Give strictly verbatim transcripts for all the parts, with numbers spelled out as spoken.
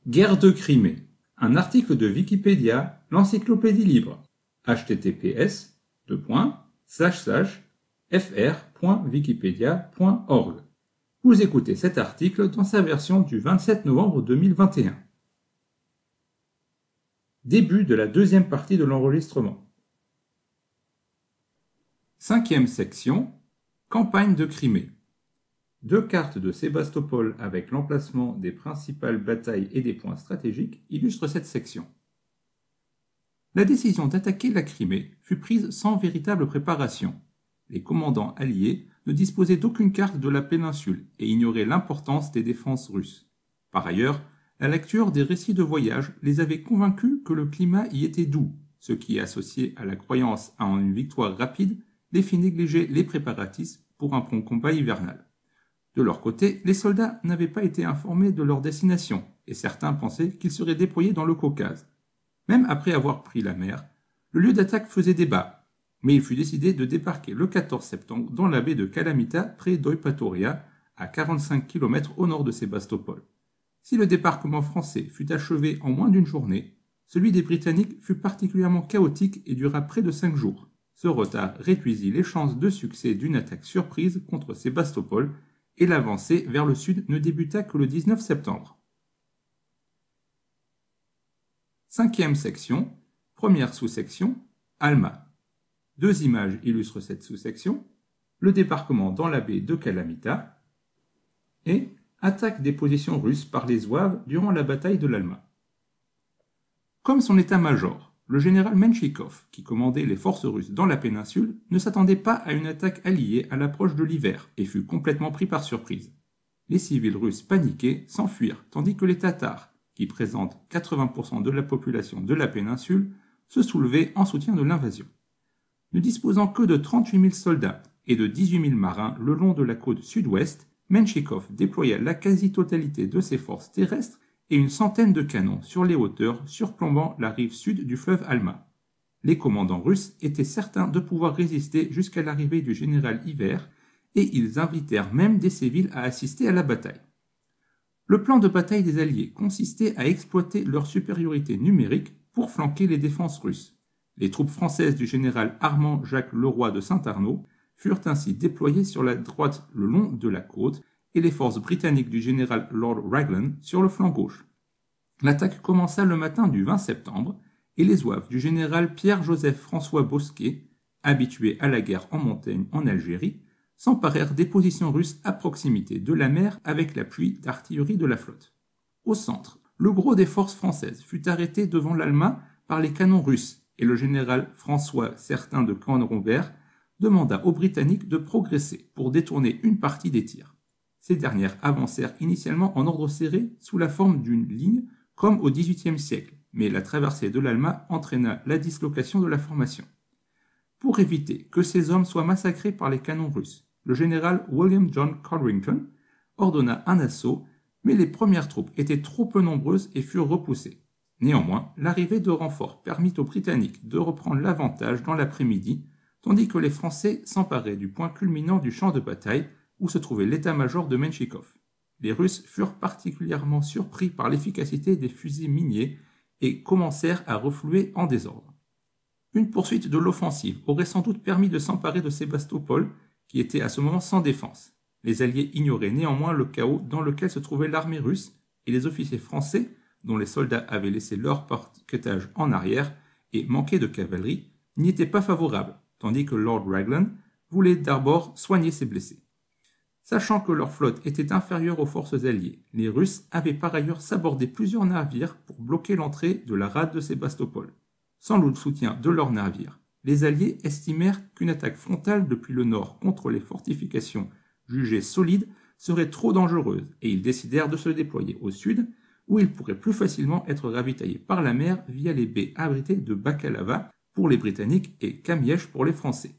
Guerre de Crimée. Un article de Wikipédia, l'encyclopédie libre. h t t p s deux points slash slash f r point wikipedia point org. Vous écoutez cet article dans sa version du vingt-sept novembre deux mille vingt et un. Début de la deuxième partie de l'enregistrement. Cinquième section. Campagne de Crimée. Deux cartes de Sébastopol avec l'emplacement des principales batailles et des points stratégiques illustrent cette section. La décision d'attaquer la Crimée fut prise sans véritable préparation. Les commandants alliés ne disposaient d'aucune carte de la péninsule et ignoraient l'importance des défenses russes. Par ailleurs, la lecture des récits de voyage les avait convaincus que le climat y était doux, ce qui, associé à la croyance en une victoire rapide, les fit négliger les préparatifs pour un prompt combat hivernal. De leur côté, les soldats n'avaient pas été informés de leur destination, et certains pensaient qu'ils seraient déployés dans le Caucase. Même après avoir pris la mer, le lieu d'attaque faisait débat, mais il fut décidé de débarquer le quatorze septembre dans la baie de Kalamita près d'Eupatoria, à quarante-cinq kilomètres au nord de Sébastopol. Si le débarquement français fut achevé en moins d'une journée, celui des Britanniques fut particulièrement chaotique et dura près de cinq jours. Ce retard réduisit les chances de succès d'une attaque surprise contre Sébastopol, et l'avancée vers le sud ne débuta que le dix-neuf septembre. Cinquième section, première sous-section, Alma. Deux images illustrent cette sous-section, le débarquement dans la baie de Kalamita et attaque des positions russes par les Zouaves durant la bataille de l'Alma. Comme son état-major, le général Menchikov, qui commandait les forces russes dans la péninsule, ne s'attendait pas à une attaque alliée à l'approche de l'hiver et fut complètement pris par surprise. Les civils russes paniqués s'enfuirent, tandis que les Tatars, qui présentent quatre-vingts pour cent de la population de la péninsule, se soulevaient en soutien de l'invasion. Ne disposant que de trente-huit mille soldats et de dix-huit mille marins le long de la côte sud-ouest, Menchikov déploya la quasi-totalité de ses forces terrestres et une centaine de canons sur les hauteurs surplombant la rive sud du fleuve Alma. Les commandants russes étaient certains de pouvoir résister jusqu'à l'arrivée du général Hiver et ils invitèrent même des civils à assister à la bataille. Le plan de bataille des Alliés consistait à exploiter leur supériorité numérique pour flanquer les défenses russes. Les troupes françaises du général Armand Jacques Leroy de Saint-Arnaud furent ainsi déployées sur la droite le long de la côte et les forces britanniques du général Lord Raglan sur le flanc gauche. L'attaque commença le matin du vingt septembre et les Zouaves du général Pierre-Joseph-François Bosquet, habitués à la guerre en montagne en Algérie, s'emparèrent des positions russes à proximité de la mer avec l'appui d'artillerie de la flotte. Au centre, le gros des forces françaises fut arrêté devant l'Alma par les canons russes et le général François Certain de Canrobert demanda aux Britanniques de progresser pour détourner une partie des tirs. Ces dernières avancèrent initialement en ordre serré sous la forme d'une ligne comme au dix-huitième siècle, mais la traversée de l'Alma entraîna la dislocation de la formation. Pour éviter que ces hommes soient massacrés par les canons russes, le général William John Codrington ordonna un assaut, mais les premières troupes étaient trop peu nombreuses et furent repoussées. Néanmoins, l'arrivée de renforts permit aux Britanniques de reprendre l'avantage dans l'après-midi, tandis que les Français s'emparaient du point culminant du champ de bataille où se trouvait l'état-major de Menchikov. Les Russes furent particulièrement surpris par l'efficacité des fusils miniers et commencèrent à refluer en désordre. Une poursuite de l'offensive aurait sans doute permis de s'emparer de Sébastopol, qui était à ce moment sans défense. Les Alliés ignoraient néanmoins le chaos dans lequel se trouvait l'armée russe et les officiers français, dont les soldats avaient laissé leur parquetage en arrière et manquaient de cavalerie, n'y étaient pas favorables, tandis que Lord Raglan voulait d'abord soigner ses blessés. Sachant que leur flotte était inférieure aux forces alliées, les Russes avaient par ailleurs sabordé plusieurs navires pour bloquer l'entrée de la rade de Sébastopol. Sans le soutien de leurs navires, les Alliés estimèrent qu'une attaque frontale depuis le nord contre les fortifications jugées solides serait trop dangereuse et ils décidèrent de se déployer au sud, où ils pourraient plus facilement être ravitaillés par la mer via les baies abritées de Bakalava pour les Britanniques et Kamiesh pour les Français.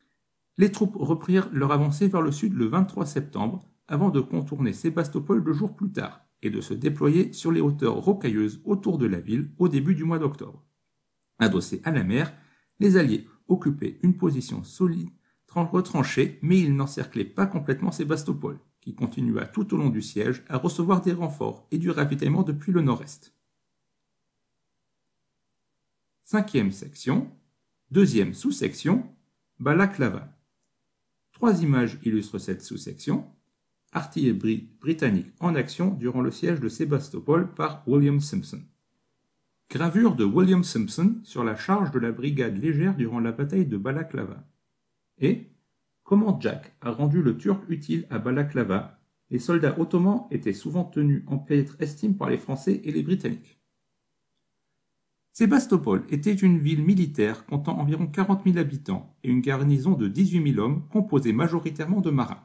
Les troupes reprirent leur avancée vers le sud le vingt-trois septembre, avant de contourner Sébastopol deux jours plus tard et de se déployer sur les hauteurs rocailleuses autour de la ville au début du mois d'octobre. Adossés à la mer, les Alliés occupaient une position solide, retranchée, mais ils n'encerclaient pas complètement Sébastopol, qui qui continua tout au long du siège à recevoir des renforts et du ravitaillement depuis le nord-est. Cinquième section, deuxième sous-section, Balaklava. Trois images illustrent cette sous-section. Artillerie britannique en action durant le siège de Sébastopol par William Simpson. Gravure de William Simpson sur la charge de la brigade légère durant la bataille de Balaklava. Et comment Jack a rendu le Turc utile à Balaklava. Les soldats ottomans étaient souvent tenus en piètre estime par les Français et les Britanniques. Sébastopol était une ville militaire comptant environ quarante mille habitants et une garnison de dix-huit mille hommes composée majoritairement de marins.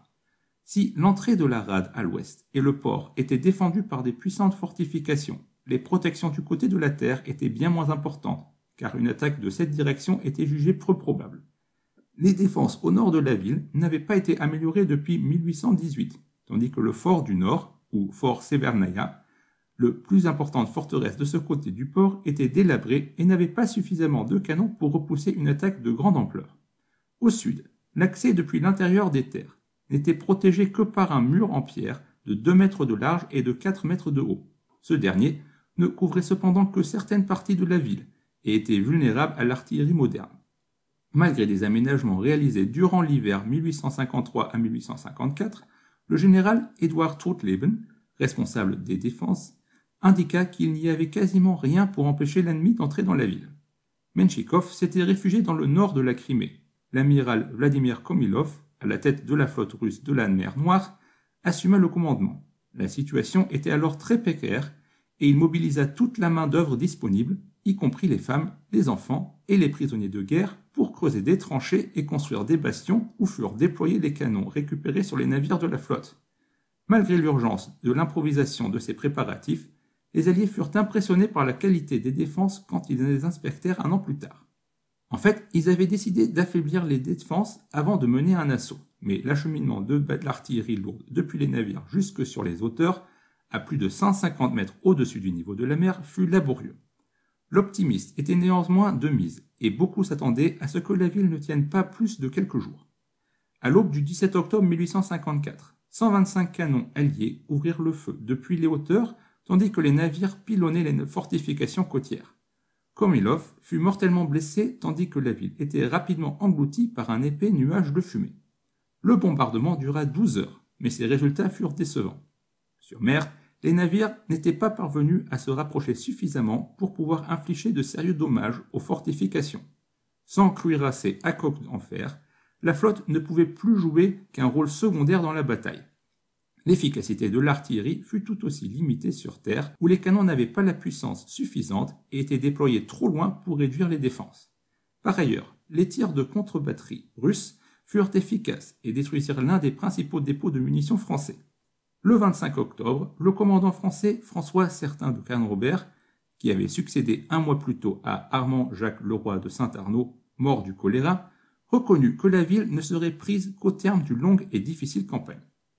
Si l'entrée de la rade à l'ouest et le port étaient défendus par des puissantes fortifications, les protections du côté de la terre étaient bien moins importantes, car une attaque de cette direction était jugée peu probable. Les défenses au nord de la ville n'avaient pas été améliorées depuis mille huit cent dix-huit, tandis que le fort du nord, ou fort Severnaya, le plus importante forteresse de ce côté du port, était délabré et n'avait pas suffisamment de canons pour repousser une attaque de grande ampleur. Au sud, l'accès depuis l'intérieur des terres n'était protégé que par un mur en pierre de deux mètres de large et de quatre mètres de haut. Ce dernier ne couvrait cependant que certaines parties de la ville et était vulnérable à l'artillerie moderne. Malgré des aménagements réalisés durant l'hiver mille huit cent cinquante-trois à mille huit cent cinquante-quatre, le général Edward Trothleben, responsable des défenses, indiqua qu'il n'y avait quasiment rien pour empêcher l'ennemi d'entrer dans la ville. Menchikov s'était réfugié dans le nord de la Crimée. L'amiral Vladimir Komilov, à la tête de la flotte russe de la mer Noire, assuma le commandement. La situation était alors très précaire et il mobilisa toute la main-d'œuvre disponible, y compris les femmes, les enfants et les prisonniers de guerre, pour creuser des tranchées et construire des bastions où furent déployés les canons récupérés sur les navires de la flotte. Malgré l'urgence de l'improvisation de ces préparatifs, les Alliés furent impressionnés par la qualité des défenses quand ils les inspectèrent un an plus tard. En fait, ils avaient décidé d'affaiblir les défenses avant de mener un assaut, mais l'acheminement de l'artillerie lourde depuis les navires jusque sur les hauteurs, à plus de cent cinquante mètres au-dessus du niveau de la mer, fut laborieux. L'optimiste était néanmoins de mise, et beaucoup s'attendaient à ce que la ville ne tienne pas plus de quelques jours. À l'aube du dix-sept octobre mille huit cent cinquante-quatre, cent vingt-cinq canons alliés ouvrirent le feu depuis les hauteurs, tandis que les navires pilonnaient les fortifications côtières. Komilov fut mortellement blessé tandis que la ville était rapidement engloutie par un épais nuage de fumée. Le bombardement dura douze heures, mais ses résultats furent décevants. Sur mer, les navires n'étaient pas parvenus à se rapprocher suffisamment pour pouvoir infliger de sérieux dommages aux fortifications. Sans cuirassés à coque en fer, la flotte ne pouvait plus jouer qu'un rôle secondaire dans la bataille. L'efficacité de l'artillerie fut tout aussi limitée sur terre, où les canons n'avaient pas la puissance suffisante et étaient déployés trop loin pour réduire les défenses. Par ailleurs, les tirs de contre-batterie russes furent efficaces et détruisirent l'un des principaux dépôts de munitions français. Le vingt-cinq octobre, le commandant français François Certain de Canrobert, qui avait succédé un mois plus tôt à Armand-Jacques Leroy de Saint-Arnaud, mort du choléra, reconnut que la ville ne serait prise qu'au terme d'une longue et difficile campagne.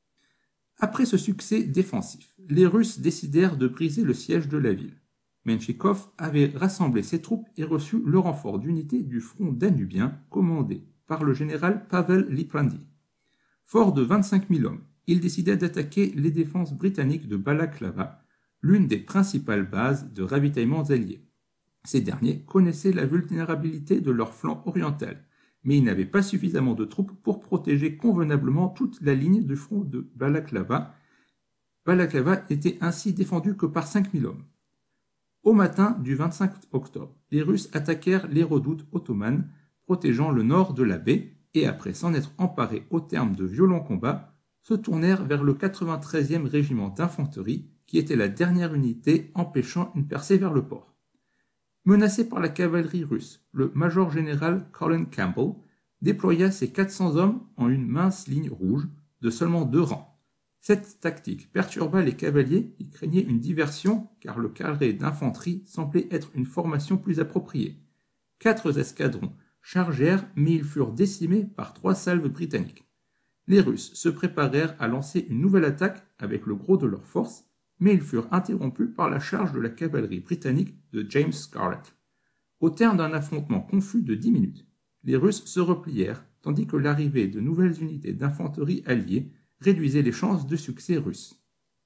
Après ce succès défensif, les Russes décidèrent de briser le siège de la ville. Menchikov avait rassemblé ses troupes et reçu le renfort d'unités du front danubien commandé par le général Pavel Liprandi. Fort de vingt-cinq mille hommes, il décida d'attaquer les défenses britanniques de Balaklava, l'une des principales bases de ravitaillement alliés. Ces derniers connaissaient la vulnérabilité de leur flanc oriental, mais ils n'avaient pas suffisamment de troupes pour protéger convenablement toute la ligne du front de Balaklava. Balaklava était ainsi défendue que par cinq mille hommes. Au matin du vingt-cinq octobre, les Russes attaquèrent les redoutes ottomanes, protégeant le nord de la baie, et après s'en être emparés au terme de violents combats, se tournèrent vers le quatre-vingt-treizième régiment d'infanterie, qui était la dernière unité empêchant une percée vers le port. Menacé par la cavalerie russe, le major général Colin Campbell déploya ses quatre cents hommes en une mince ligne rouge de seulement deux rangs. Cette tactique perturba les cavaliers qui craignaient une diversion car le carré d'infanterie semblait être une formation plus appropriée. Quatre escadrons chargèrent mais ils furent décimés par trois salves britanniques. Les Russes se préparèrent à lancer une nouvelle attaque avec le gros de leurs forces, mais ils furent interrompus par la charge de la cavalerie britannique de James Scarlett. Au terme d'un affrontement confus de dix minutes, les Russes se replièrent, tandis que l'arrivée de nouvelles unités d'infanterie alliées réduisait les chances de succès russes.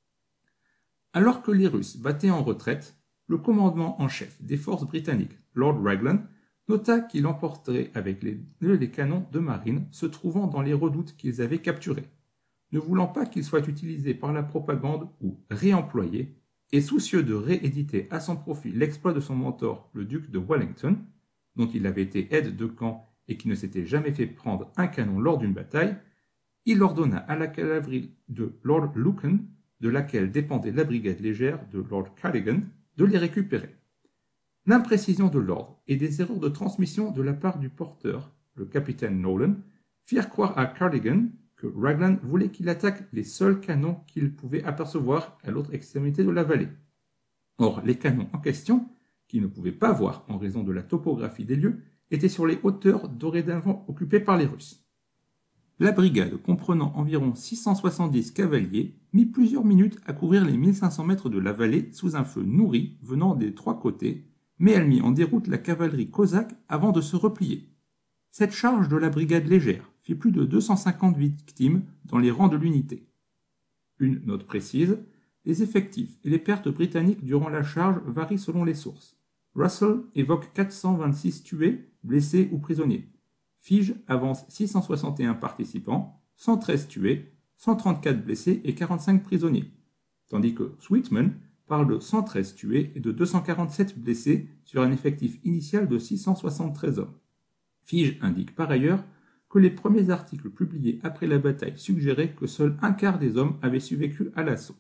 Alors que les Russes battaient en retraite, le commandement en chef des forces britanniques, Lord Raglan, nota qu'il emporterait avec les, les canons de marine se trouvant dans les redoutes qu'ils avaient capturées, ne voulant pas qu'ils soient utilisés par la propagande ou réemployés, et soucieux de rééditer à son profit l'exploit de son mentor, le duc de Wellington, dont il avait été aide de camp et qui ne s'était jamais fait prendre un canon lors d'une bataille, il ordonna à la cavalerie de Lord Lucan, de laquelle dépendait la brigade légère de Lord Cardigan, de les récupérer. L'imprécision de l'ordre et des erreurs de transmission de la part du porteur, le capitaine Nolan, firent croire à Cardigan que Raglan voulait qu'il attaque les seuls canons qu'il pouvait apercevoir à l'autre extrémité de la vallée. Or, les canons en question, qu'il ne pouvait pas voir en raison de la topographie des lieux, étaient sur les hauteurs dorénavant occupées par les Russes. La brigade, comprenant environ six cent soixante-dix cavaliers, mit plusieurs minutes à couvrir les mille cinq cents mètres de la vallée sous un feu nourri venant des trois côtés, mais elle mit en déroute la cavalerie cosaque avant de se replier. Cette charge de la brigade légère fit plus de deux cent cinquante victimes dans les rangs de l'unité. Une note précise, les effectifs et les pertes britanniques durant la charge varient selon les sources. Russell évoque quatre cent vingt-six tués, blessés ou prisonniers. Fige avance six cent soixante et un participants, cent treize tués, cent trente-quatre blessés et quarante-cinq prisonniers, tandis que Sweetman parle de cent treize tués et de deux cent quarante-sept blessés sur un effectif initial de six cent soixante-treize hommes. Fige indique par ailleurs que les premiers articles publiés après la bataille suggéraient que seul un quart des hommes avaient survécu à l'assaut.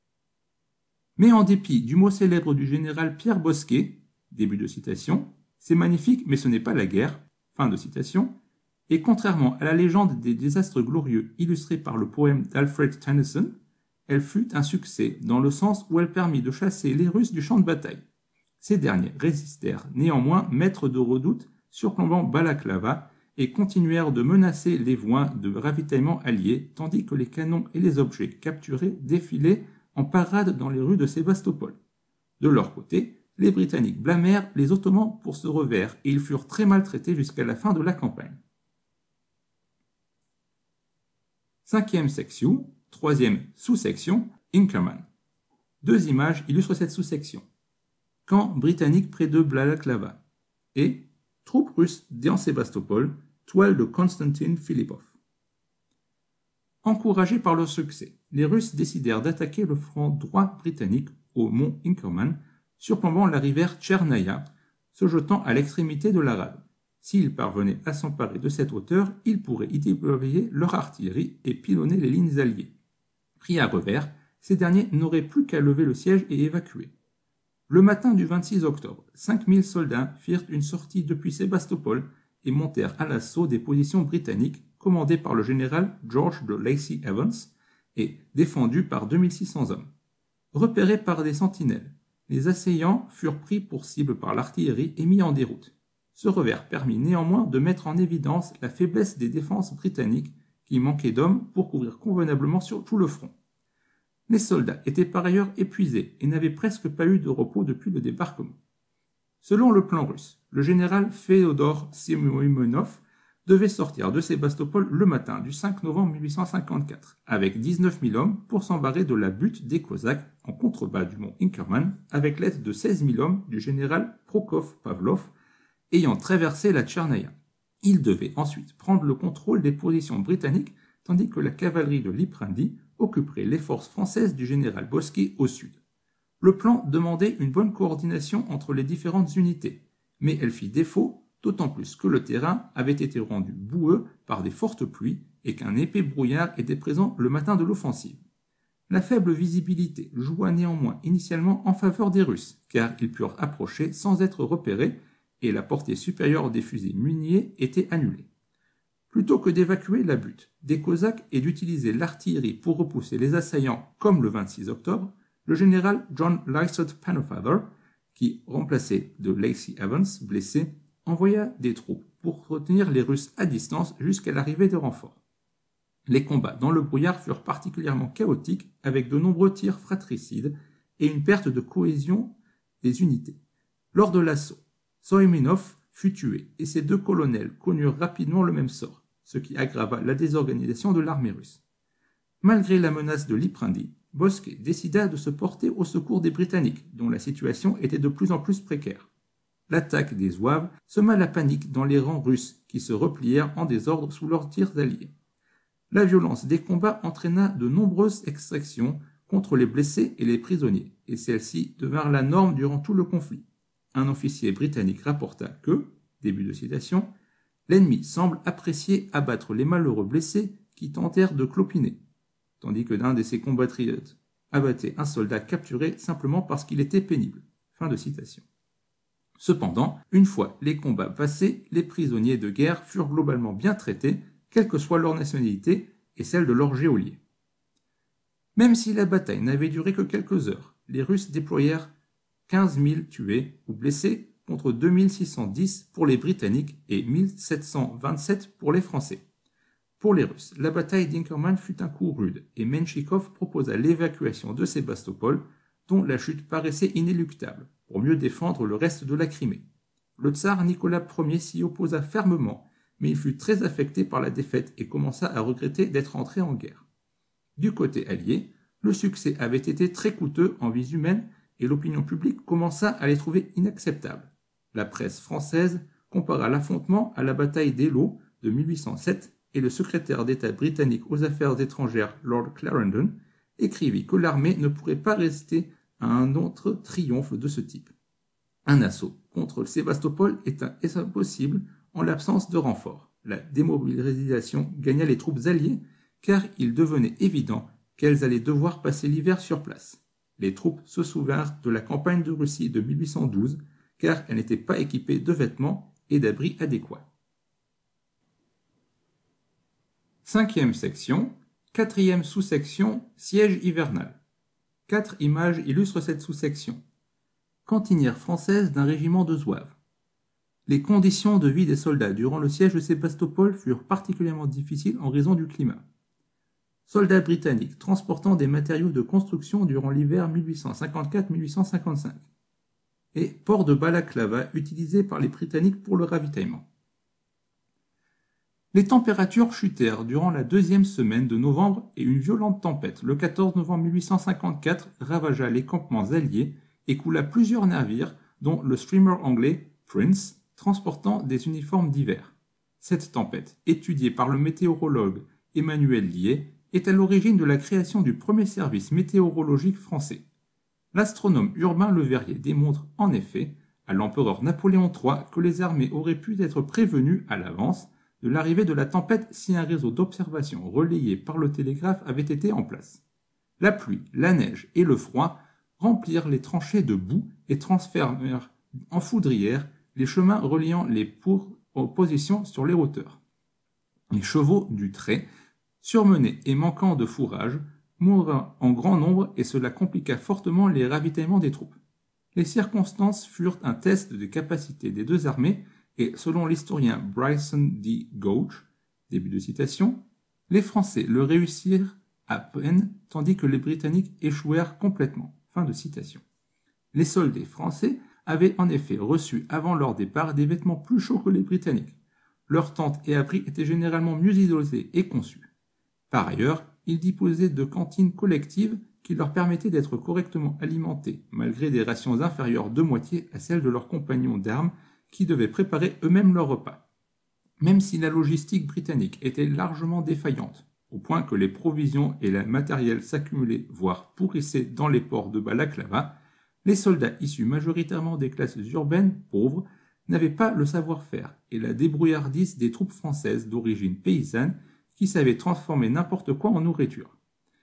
Mais en dépit du mot célèbre du général Pierre Bosquet, début de citation, c'est magnifique mais ce n'est pas la guerre, fin de citation, et contrairement à la légende des désastres glorieux illustrée par le poème d'Alfred Tennyson, elle fut un succès dans le sens où elle permit de chasser les Russes du champ de bataille. Ces derniers résistèrent néanmoins maîtres de redoute surplombant Balaklava et continuèrent de menacer les voies de ravitaillement alliés tandis que les canons et les objets capturés défilaient en parade dans les rues de Sébastopol. De leur côté, les Britanniques blâmèrent les Ottomans pour ce revers et ils furent très maltraités jusqu'à la fin de la campagne. Cinquième section, troisième sous-section, Inkerman. Deux images illustrent cette sous-section. Camp britannique près de Balaklava et troupes russes dans Sébastopol, toile de Konstantin Filipov. Encouragés par leur succès, les Russes décidèrent d'attaquer le front droit britannique au mont Inkerman, surplombant la rivière Tchernaya, se jetant à l'extrémité de la rade. S'ils parvenaient à s'emparer de cette hauteur, ils pourraient y déployer leur artillerie et pilonner les lignes alliées. Pris à revers, ces derniers n'auraient plus qu'à lever le siège et évacuer. Le matin du vingt-six octobre, cinq mille soldats firent une sortie depuis Sébastopol et montèrent à l'assaut des positions britanniques commandées par le général George de Lacy Evans et défendues par deux mille six cents hommes. Repérés par des sentinelles, les assaillants furent pris pour cible par l'artillerie et mis en déroute. Ce revers permit néanmoins de mettre en évidence la faiblesse des défenses britanniques qui manquaient d'hommes pour couvrir convenablement sur tout le front. Les soldats étaient par ailleurs épuisés et n'avaient presque pas eu de repos depuis le débarquement. Selon le plan russe, le général Féodor Simoïmonov devait sortir de Sébastopol le matin du cinq novembre mille huit cent cinquante-quatre avec dix-neuf mille hommes pour s'embarrer de la butte des Cosaques en contrebas du mont Inkerman avec l'aide de seize mille hommes du général Prokov-Pavlov ayant traversé la Tchernaya. Il devait ensuite prendre le contrôle des positions britanniques tandis que la cavalerie de Liprandi occuperait les forces françaises du général Bosquet au sud. Le plan demandait une bonne coordination entre les différentes unités, mais elle fit défaut, d'autant plus que le terrain avait été rendu boueux par des fortes pluies et qu'un épais brouillard était présent le matin de l'offensive. La faible visibilité joua néanmoins initialement en faveur des Russes, car ils purent approcher sans être repérés et la portée supérieure des fusils muniers était annulée. Plutôt que d'évacuer la butte des Cosaques et d'utiliser l'artillerie pour repousser les assaillants comme le vingt-six octobre, le général John Lysott Pennefather, qui remplaçait de Lacy Evans, blessé, envoya des troupes pour retenir les Russes à distance jusqu'à l'arrivée de renforts. Les combats dans le brouillard furent particulièrement chaotiques avec de nombreux tirs fratricides et une perte de cohésion des unités. Lors de l'assaut, Soïminov fut tué et ses deux colonels connurent rapidement le même sort, ce qui aggrava la désorganisation de l'armée russe. Malgré la menace de Liprandi, Bosquet décida de se porter au secours des Britanniques, dont la situation était de plus en plus précaire. L'attaque des Zouaves sema la panique dans les rangs russes, qui se replièrent en désordre sous leurs tirs alliés. La violence des combats entraîna de nombreuses extractions contre les blessés et les prisonniers, et celles-ci devinrent la norme durant tout le conflit. Un officier britannique rapporta que, début de citation, « l'ennemi semble apprécier abattre les malheureux blessés qui tentèrent de clopiner », tandis que l'un de ses compatriotes abattait un soldat capturé simplement parce qu'il était pénible. Fin de citation. Cependant, une fois les combats passés, les prisonniers de guerre furent globalement bien traités, quelle que soit leur nationalité et celle de leur geôlier. Même si la bataille n'avait duré que quelques heures, les Russes déployèrent quinze mille tués ou blessés contre deux mille six cent dix pour les Britanniques et mille sept cent vingt-sept pour les Français. Pour les Russes, la bataille d'Inkerman fut un coup rude et Menchikov proposa l'évacuation de Sébastopol, dont la chute paraissait inéluctable, pour mieux défendre le reste de la Crimée. Le tsar Nicolas Ier s'y opposa fermement, mais il fut très affecté par la défaite et commença à regretter d'être entré en guerre. Du côté allié, le succès avait été très coûteux en vies humaines et l'opinion publique commença à les trouver inacceptables. La presse française compara l'affrontement à la bataille d'Eylau de mille huit cent sept et le secrétaire d'État britannique aux Affaires étrangères Lord Clarendon écrivit que l'armée ne pourrait pas rester à un autre triomphe de ce type. Un assaut contre Sébastopol est impossible en l'absence de renforts. La démobilisation gagna les troupes alliées car il devenait évident qu'elles allaient devoir passer l'hiver sur place. Les troupes se souvinrent de la campagne de Russie de mille huit cent douze car elles n'étaient pas équipées de vêtements et d'abris adéquats. Cinquième section, quatrième sous-section, siège hivernal. Quatre images illustrent cette sous-section. Cantinière française d'un régiment de Zouaves. Les conditions de vie des soldats durant le siège de Sébastopol furent particulièrement difficiles en raison du climat. Soldats britanniques transportant des matériaux de construction durant l'hiver mille huit cent cinquante-quatre mille huit cent cinquante-cinq. Et port de balaclava utilisé par les Britanniques pour le ravitaillement. Les températures chutèrent durant la deuxième semaine de novembre et une violente tempête, le quatorze novembre mille huit cent cinquante-quatre, ravagea les campements alliés et coula plusieurs navires, dont le steamer anglais Prince, transportant des uniformes d'hiver. Cette tempête, étudiée par le météorologue Emmanuel Lié, est à l'origine de la création du premier service météorologique français. L'astronome Urbain Le Verrier démontre en effet à l'empereur Napoléon trois que les armées auraient pu être prévenues à l'avance de l'arrivée de la tempête si un réseau d'observation relayé par le télégraphe avait été en place. La pluie, la neige et le froid remplirent les tranchées de boue et transformèrent en foudrière les chemins reliant les pour aux positions sur les hauteurs. Les chevaux du trait, surmenés et manquant de fourrage, moururent en grand nombre et cela compliqua fortement les ravitaillements des troupes. Les circonstances furent un test de capacité des deux armées et, selon l'historien Bryson D. Gouch, début de citation, les Français le réussirent à peine tandis que les Britanniques échouèrent complètement. Fin de citation. Les soldats français avaient en effet reçu avant leur départ des vêtements plus chauds que les Britanniques. Leurs tentes et abris étaient généralement mieux isolés et conçus. Par ailleurs, ils disposaient de cantines collectives qui leur permettaient d'être correctement alimentés, malgré des rations inférieures de moitié à celles de leurs compagnons d'armes qui devaient préparer eux-mêmes leurs repas. Même si la logistique britannique était largement défaillante, au point que les provisions et le matériel s'accumulaient, voire pourrissaient dans les ports de Balaclava, les soldats issus majoritairement des classes urbaines pauvres n'avaient pas le savoir-faire et la débrouillardise des troupes françaises d'origine paysanne qui savaient transformer n'importe quoi en nourriture.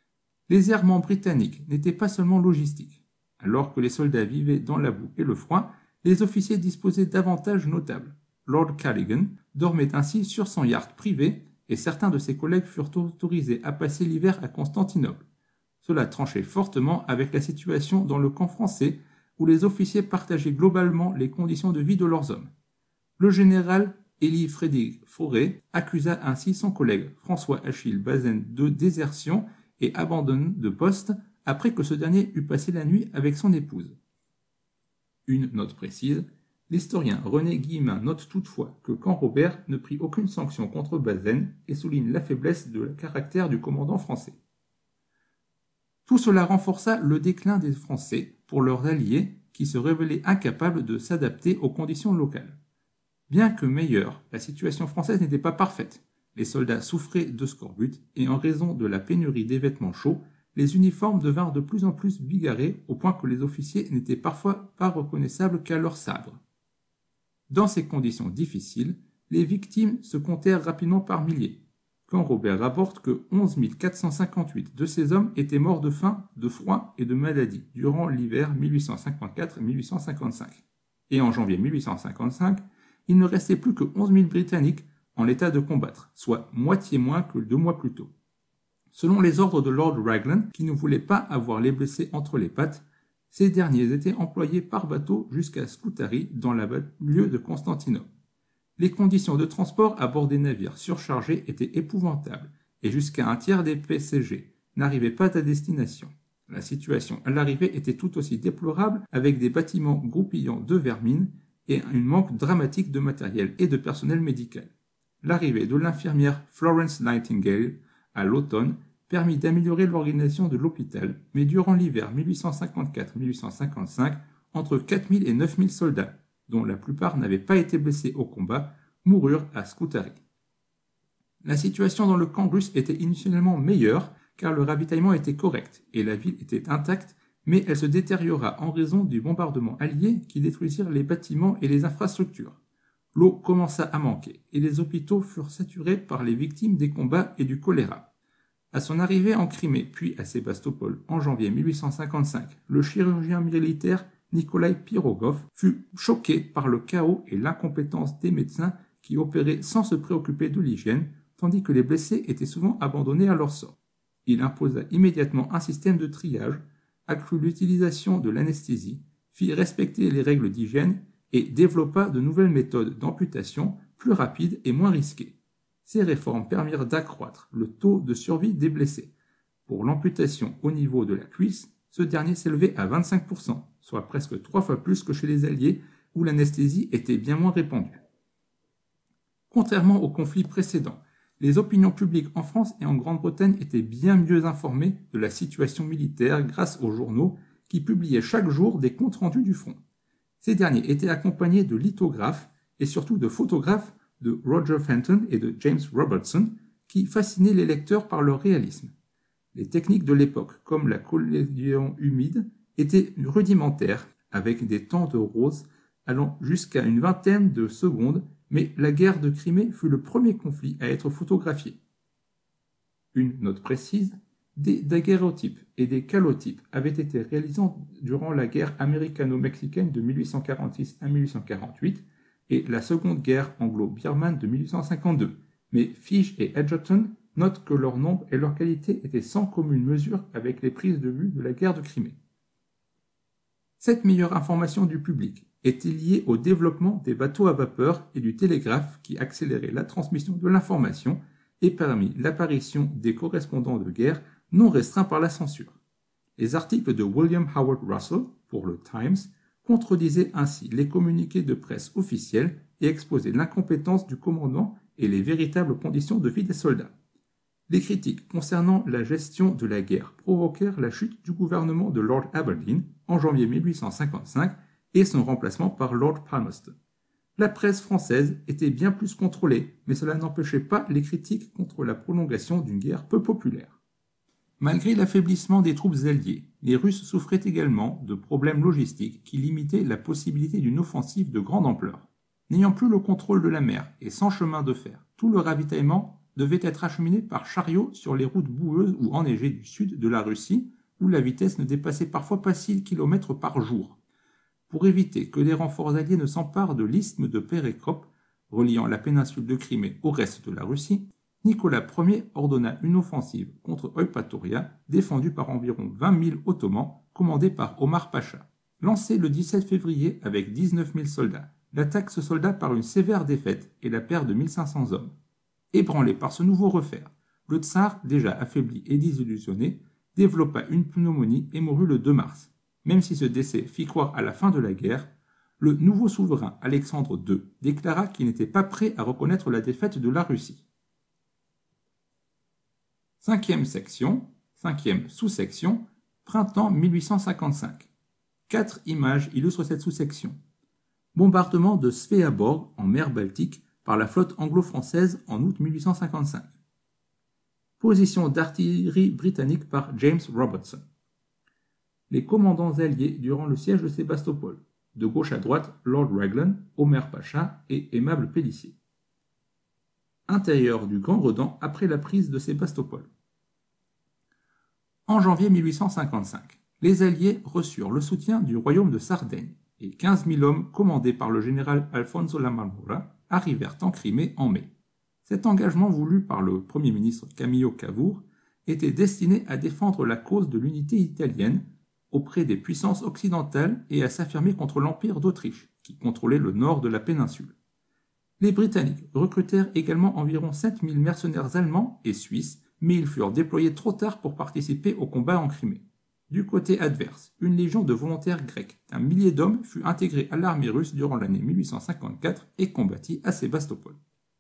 Les errements britanniques n'étaient pas seulement logistiques. Alors que les soldats vivaient dans la boue et le froid, les officiers disposaient d'avantages notables. Lord Callaghan dormait ainsi sur son yacht privé et certains de ses collègues furent autorisés à passer l'hiver à Constantinople. Cela tranchait fortement avec la situation dans le camp français où les officiers partageaient globalement les conditions de vie de leurs hommes. Le général Élie Frédéric Fauré accusa ainsi son collègue François-Achille Bazaine de désertion et abandon de poste après que ce dernier eut passé la nuit avec son épouse. Une note précise, l'historien René Guillemin note toutefois que Camp Robert ne prit aucune sanction contre Bazaine et souligne la faiblesse de caractère du commandant français. Tout cela renforça le déclin des Français pour leurs alliés qui se révélaient incapables de s'adapter aux conditions locales. Bien que meilleure, la situation française n'était pas parfaite. Les soldats souffraient de scorbut et en raison de la pénurie des vêtements chauds, les uniformes devinrent de plus en plus bigarrés au point que les officiers n'étaient parfois pas reconnaissables qu'à leur sabre. Dans ces conditions difficiles, les victimes se comptèrent rapidement par milliers, quand Robert rapporte que onze mille quatre cent cinquante-huit de ces hommes étaient morts de faim, de froid et de maladie durant l'hiver mille huit cent cinquante-quatre mille huit cent cinquante-cinq. Et en janvier mille huit cent cinquante-cinq, il ne restait plus que onze mille Britanniques en état de combattre, soit moitié moins que deux mois plus tôt. Selon les ordres de Lord Raglan, qui ne voulait pas avoir les blessés entre les pattes, ces derniers étaient employés par bateau jusqu'à Scutari dans la banlieue de Constantinople. Les conditions de transport à bord des navires surchargés étaient épouvantables et jusqu'à un tiers des P C G n'arrivaient pas à destination. La situation à l'arrivée était tout aussi déplorable avec des bâtiments goupillant de vermine et un manque dramatique de matériel et de personnel médical. L'arrivée de l'infirmière Florence Nightingale à l'automne permit d'améliorer l'organisation de l'hôpital, mais durant l'hiver mille huit cent cinquante-quatre mille huit cent cinquante-cinq, entre quatre mille et neuf mille soldats, dont la plupart n'avaient pas été blessés au combat, moururent à Scutari. La situation dans le camp russe était initialement meilleure car le ravitaillement était correct et la ville était intacte, mais elle se détériora en raison du bombardement allié qui détruisirent les bâtiments et les infrastructures. L'eau commença à manquer et les hôpitaux furent saturés par les victimes des combats et du choléra. À son arrivée en Crimée puis à Sébastopol en janvier mille huit cent cinquante-cinq, le chirurgien militaire Nikolai Pirogov fut choqué par le chaos et l'incompétence des médecins qui opéraient sans se préoccuper de l'hygiène, tandis que les blessés étaient souvent abandonnés à leur sort. Il imposa immédiatement un système de triage, accrut l'utilisation de l'anesthésie, fit respecter les règles d'hygiène et développa de nouvelles méthodes d'amputation plus rapides et moins risquées. Ces réformes permirent d'accroître le taux de survie des blessés. Pour l'amputation au niveau de la cuisse, ce dernier s'élevait à vingt-cinq pour cent, soit presque trois fois plus que chez les Alliés, où l'anesthésie était bien moins répandue. Contrairement aux conflits précédents, les opinions publiques en France et en Grande-Bretagne étaient bien mieux informées de la situation militaire grâce aux journaux qui publiaient chaque jour des comptes rendus du front. Ces derniers étaient accompagnés de lithographes et surtout de photographes de Roger Fenton et de James Robertson qui fascinaient les lecteurs par leur réalisme. Les techniques de l'époque, comme la collation humide, étaient rudimentaires, avec des temps de rose allant jusqu'à une vingtaine de secondes, mais la guerre de Crimée fut le premier conflit à être photographié. Une note précise, des daguerréotypes et des calotypes avaient été réalisés durant la guerre américano-mexicaine de mille huit cent quarante-six à mille huit cent quarante-huit et la seconde guerre anglo-birmane de mille huit cent cinquante-deux, mais Fish et Edgerton notent que leur nombre et leur qualité étaient sans commune mesure avec les prises de vue de la guerre de Crimée. Cette meilleure information du public était liée au développement des bateaux à vapeur et du télégraphe qui accélérait la transmission de l'information et permit l'apparition des correspondants de guerre non restreints par la censure. Les articles de William Howard Russell pour le Times contredisaient ainsi les communiqués de presse officiels et exposaient l'incompétence du commandant et les véritables conditions de vie des soldats. Les critiques concernant la gestion de la guerre provoquèrent la chute du gouvernement de Lord Aberdeen en janvier mille huit cent cinquante-cinq et son remplacement par Lord Palmerston. La presse française était bien plus contrôlée, mais cela n'empêchait pas les critiques contre la prolongation d'une guerre peu populaire. Malgré l'affaiblissement des troupes alliées, les Russes souffraient également de problèmes logistiques qui limitaient la possibilité d'une offensive de grande ampleur. N'ayant plus le contrôle de la mer et sans chemin de fer, tout le ravitaillement devait être acheminé par chariot sur les routes boueuses ou enneigées du sud de la Russie, où la vitesse ne dépassait parfois pas six kilomètres par jour. Pour éviter que des renforts alliés ne s'emparent de l'isthme de Perekop, reliant la péninsule de Crimée au reste de la Russie, Nicolas Ier ordonna une offensive contre Eupatoria, défendue par environ vingt mille Ottomans, commandée par Omar Pacha. Lancée le dix-sept février avec dix-neuf mille soldats, l'attaque se solda par une sévère défaite et la perte de mille cinq cents hommes. Ébranlé par ce nouveau refaire, le tsar, déjà affaibli et désillusionné, développa une pneumonie et mourut le deux mars. Même si ce décès fit croire à la fin de la guerre, le nouveau souverain Alexandre deux déclara qu'il n'était pas prêt à reconnaître la défaite de la Russie. Cinquième section, cinquième sous-section, Printemps mille huit cent cinquante-cinq. Quatre images illustrent cette sous-section. Bombardement de Sveaborg en mer Baltique par la flotte anglo-française en août mille huit cent cinquante-cinq. Position d'artillerie britannique par James Robertson. Les commandants alliés durant le siège de Sébastopol. De gauche à droite, Lord Raglan, Omer Pacha et Aimable Pélissier. Intérieur du Grand Redan après la prise de Sébastopol. En janvier mille huit cent cinquante-cinq, les Alliés reçurent le soutien du royaume de Sardaigne et quinze mille hommes commandés par le général Alfonso Lamarmora arrivèrent en Crimée en mai. Cet engagement voulu par le Premier ministre Camillo Cavour était destiné à défendre la cause de l'unité italienne auprès des puissances occidentales et à s'affirmer contre l'Empire d'Autriche, qui contrôlait le nord de la péninsule. Les Britanniques recrutèrent également environ sept mille mercenaires allemands et suisses, mais ils furent déployés trop tard pour participer au combat en Crimée. Du côté adverse, une légion de volontaires grecs d'un millier d'hommes fut intégrée à l'armée russe durant l'année mille huit cent cinquante-quatre et combattit à Sébastopol.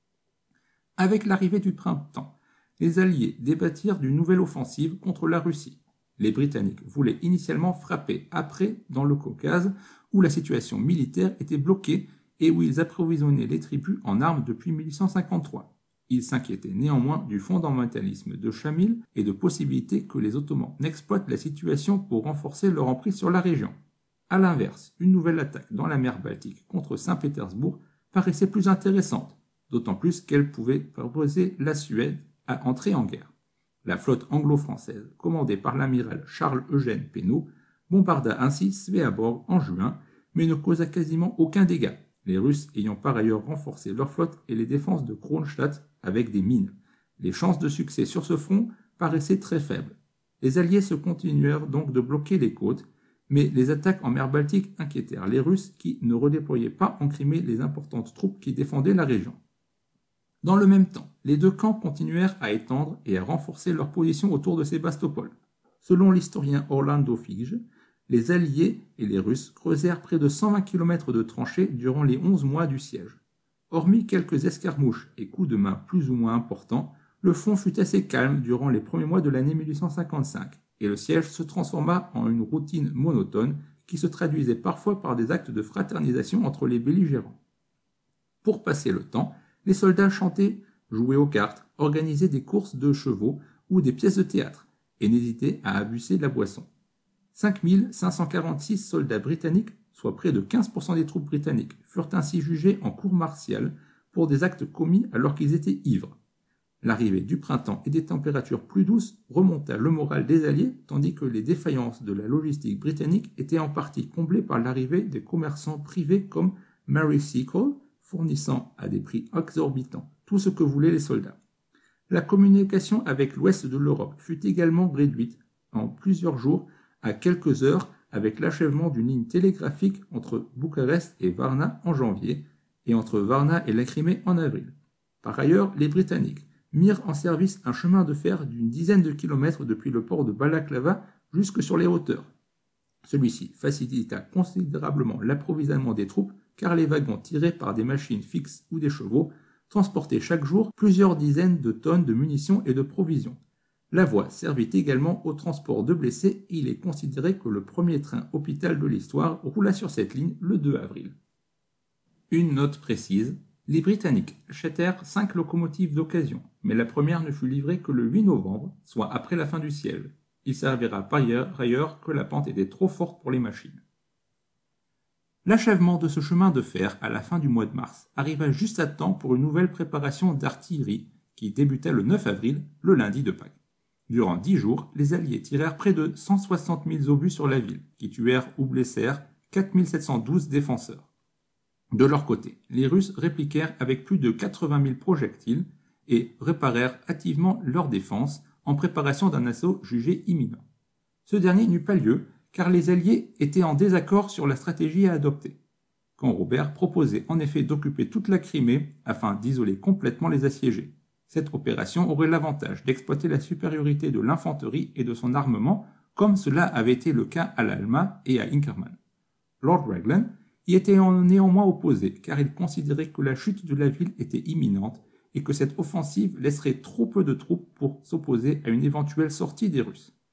Avec l'arrivée du printemps, les Alliés débattirent d'une nouvelle offensive contre la Russie. Les Britanniques voulaient initialement frapper après dans le Caucase, où la situation militaire était bloquée et où ils approvisionnaient les tribus en armes depuis mille huit cent cinquante-trois. Ils s'inquiétaient néanmoins du fondamentalisme de Chamil et de possibilités que les Ottomans n'exploitent la situation pour renforcer leur emprise sur la région. A l'inverse, une nouvelle attaque dans la mer Baltique contre Saint-Pétersbourg paraissait plus intéressante, d'autant plus qu'elle pouvait proposer la Suède à entrer en guerre. La flotte anglo-française, commandée par l'amiral Charles-Eugène Pénaud, bombarda ainsi Sveaborg en juin, mais ne causa quasiment aucun dégât, les Russes ayant par ailleurs renforcé leur flotte et les défenses de Kronstadt avec des mines. Les chances de succès sur ce front paraissaient très faibles. Les Alliés se continuèrent donc de bloquer les côtes, mais les attaques en mer Baltique inquiétèrent les Russes qui ne redéployaient pas en Crimée les importantes troupes qui défendaient la région. Dans le même temps, les deux camps continuèrent à étendre et à renforcer leur position autour de Sébastopol. Selon l'historien Orlando Figes, les Alliés et les Russes creusèrent près de cent vingt kilomètres de tranchées durant les onze mois du siège. Hormis quelques escarmouches et coups de main plus ou moins importants, le front fut assez calme durant les premiers mois de l'année mille huit cent cinquante-cinq, et le siège se transforma en une routine monotone qui se traduisait parfois par des actes de fraternisation entre les belligérants. Pour passer le temps, les soldats chantaient, jouaient aux cartes, organisaient des courses de chevaux ou des pièces de théâtre, et n'hésitaient à abuser de la boisson. cinq mille cinq cent quarante-six soldats britanniques, soit près de quinze pour cent des troupes britanniques, furent ainsi jugés en cour martiale pour des actes commis alors qu'ils étaient ivres. L'arrivée du printemps et des températures plus douces remonta le moral des Alliés, tandis que les défaillances de la logistique britannique étaient en partie comblées par l'arrivée des commerçants privés comme Mary Seacole, fournissant à des prix exorbitants tout ce que voulaient les soldats. La communication avec l'ouest de l'Europe fut également réduite en plusieurs jours à quelques heures avec l'achèvement d'une ligne télégraphique entre Bucarest et Varna en janvier et entre Varna et la Crimée en avril. Par ailleurs, les Britanniques mirent en service un chemin de fer d'une dizaine de kilomètres depuis le port de Balaklava jusque sur les hauteurs. Celui-ci facilita considérablement l'approvisionnement des troupes car les wagons tirés par des machines fixes ou des chevaux transportaient chaque jour plusieurs dizaines de tonnes de munitions et de provisions. La voie servit également au transport de blessés et il est considéré que le premier train hôpital de l'histoire roula sur cette ligne le deux avril. Une note précise, les Britanniques achetèrent cinq locomotives d'occasion, mais la première ne fut livrée que le huit novembre, soit après la fin du siège. Il s'avéra par ailleurs que la pente était trop forte pour les machines. L'achèvement de ce chemin de fer à la fin du mois de mars arriva juste à temps pour une nouvelle préparation d'artillerie qui débuta le neuf avril, le lundi de Pâques. Durant dix jours, les Alliés tirèrent près de cent soixante mille obus sur la ville, qui tuèrent ou blessèrent quatre mille sept cent douze défenseurs. De leur côté, les Russes répliquèrent avec plus de quatre-vingt mille projectiles et réparèrent hâtivement leur défense en préparation d'un assaut jugé imminent. Ce dernier n'eut pas lieu, car les Alliés étaient en désaccord sur la stratégie à adopter. Quand Robert proposait en effet d'occuper toute la Crimée afin d'isoler complètement les assiégés. Cette opération aurait l'avantage d'exploiter la supériorité de l'infanterie et de son armement, comme cela avait été le cas à l'Alma et à Inkerman. Lord Raglan y était néanmoins opposé, car il considérait que la chute de la ville était imminente et que cette offensive laisserait trop peu de troupes pour s'opposer à une éventuelle sortie des Russes.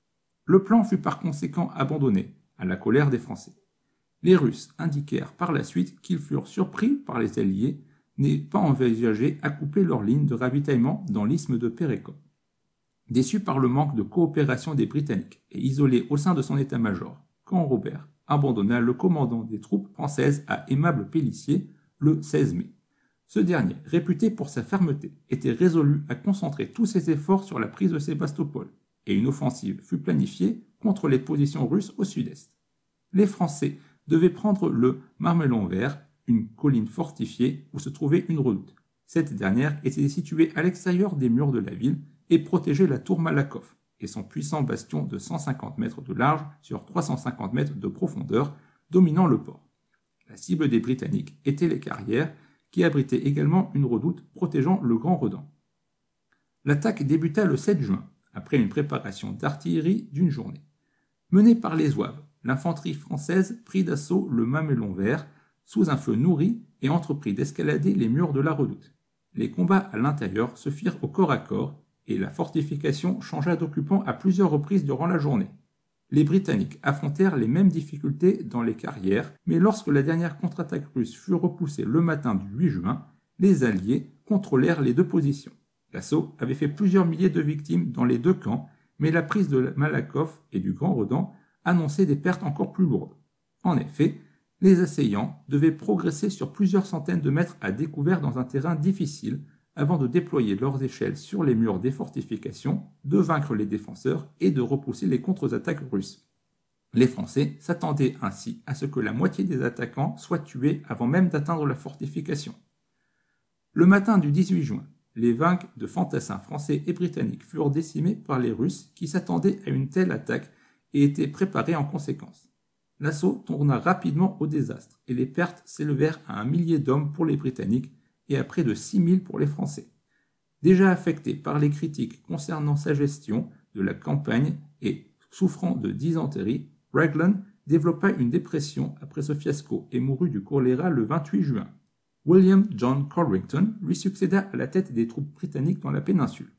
Le plan fut par conséquent abandonné, à la colère des Français. Les Russes indiquèrent par la suite qu'ils furent surpris par les Alliés n'aient pas envisagé à couper leur ligne de ravitaillement dans l'isthme de Pérékop. Déçu par le manque de coopération des Britanniques et isolé au sein de son état-major, Camp Robert abandonna le commandant des troupes françaises à Aimable Pélissier le seize mai. Ce dernier, réputé pour sa fermeté, était résolu à concentrer tous ses efforts sur la prise de Sébastopol, et une offensive fut planifiée contre les positions russes au sud-est. Les Français devaient prendre le Marmelon Vert, une colline fortifiée où se trouvait une redoute. Cette dernière était située à l'extérieur des murs de la ville et protégeait la tour Malakoff et son puissant bastion de cent cinquante mètres de large sur trois cent cinquante mètres de profondeur, dominant le port. La cible des Britanniques était les carrières, qui abritaient également une redoute protégeant le Grand Redan. L'attaque débuta le sept juin, après une préparation d'artillerie d'une journée. Menée par les Zouaves, l'infanterie française prit d'assaut le Mamelon Vert sous un feu nourri et entreprit d'escalader les murs de la redoute. Les combats à l'intérieur se firent au corps à corps et la fortification changea d'occupant à plusieurs reprises durant la journée. Les Britanniques affrontèrent les mêmes difficultés dans les carrières, mais lorsque la dernière contre-attaque russe fut repoussée le matin du huit juin, les Alliés contrôlèrent les deux positions. L'assaut avait fait plusieurs milliers de victimes dans les deux camps, mais la prise de Malakoff et du Grand Redan annonçait des pertes encore plus lourdes. En effet, les assaillants devaient progresser sur plusieurs centaines de mètres à découvert dans un terrain difficile, avant de déployer leurs échelles sur les murs des fortifications, de vaincre les défenseurs et de repousser les contre-attaques russes. Les Français s'attendaient ainsi à ce que la moitié des attaquants soient tués avant même d'atteindre la fortification. Le matin du dix-huit juin, les vagues de fantassins français et britanniques furent décimés par les Russes qui s'attendaient à une telle attaque et étaient préparés en conséquence. L'assaut tourna rapidement au désastre et les pertes s'élevèrent à un millier d'hommes pour les Britanniques et à près de six mille pour les Français. Déjà affecté par les critiques concernant sa gestion de la campagne et souffrant de dysenterie, Raglan développa une dépression après ce fiasco et mourut du choléra le vingt-huit juin. William John Codrington lui succéda à la tête des troupes britanniques dans la péninsule.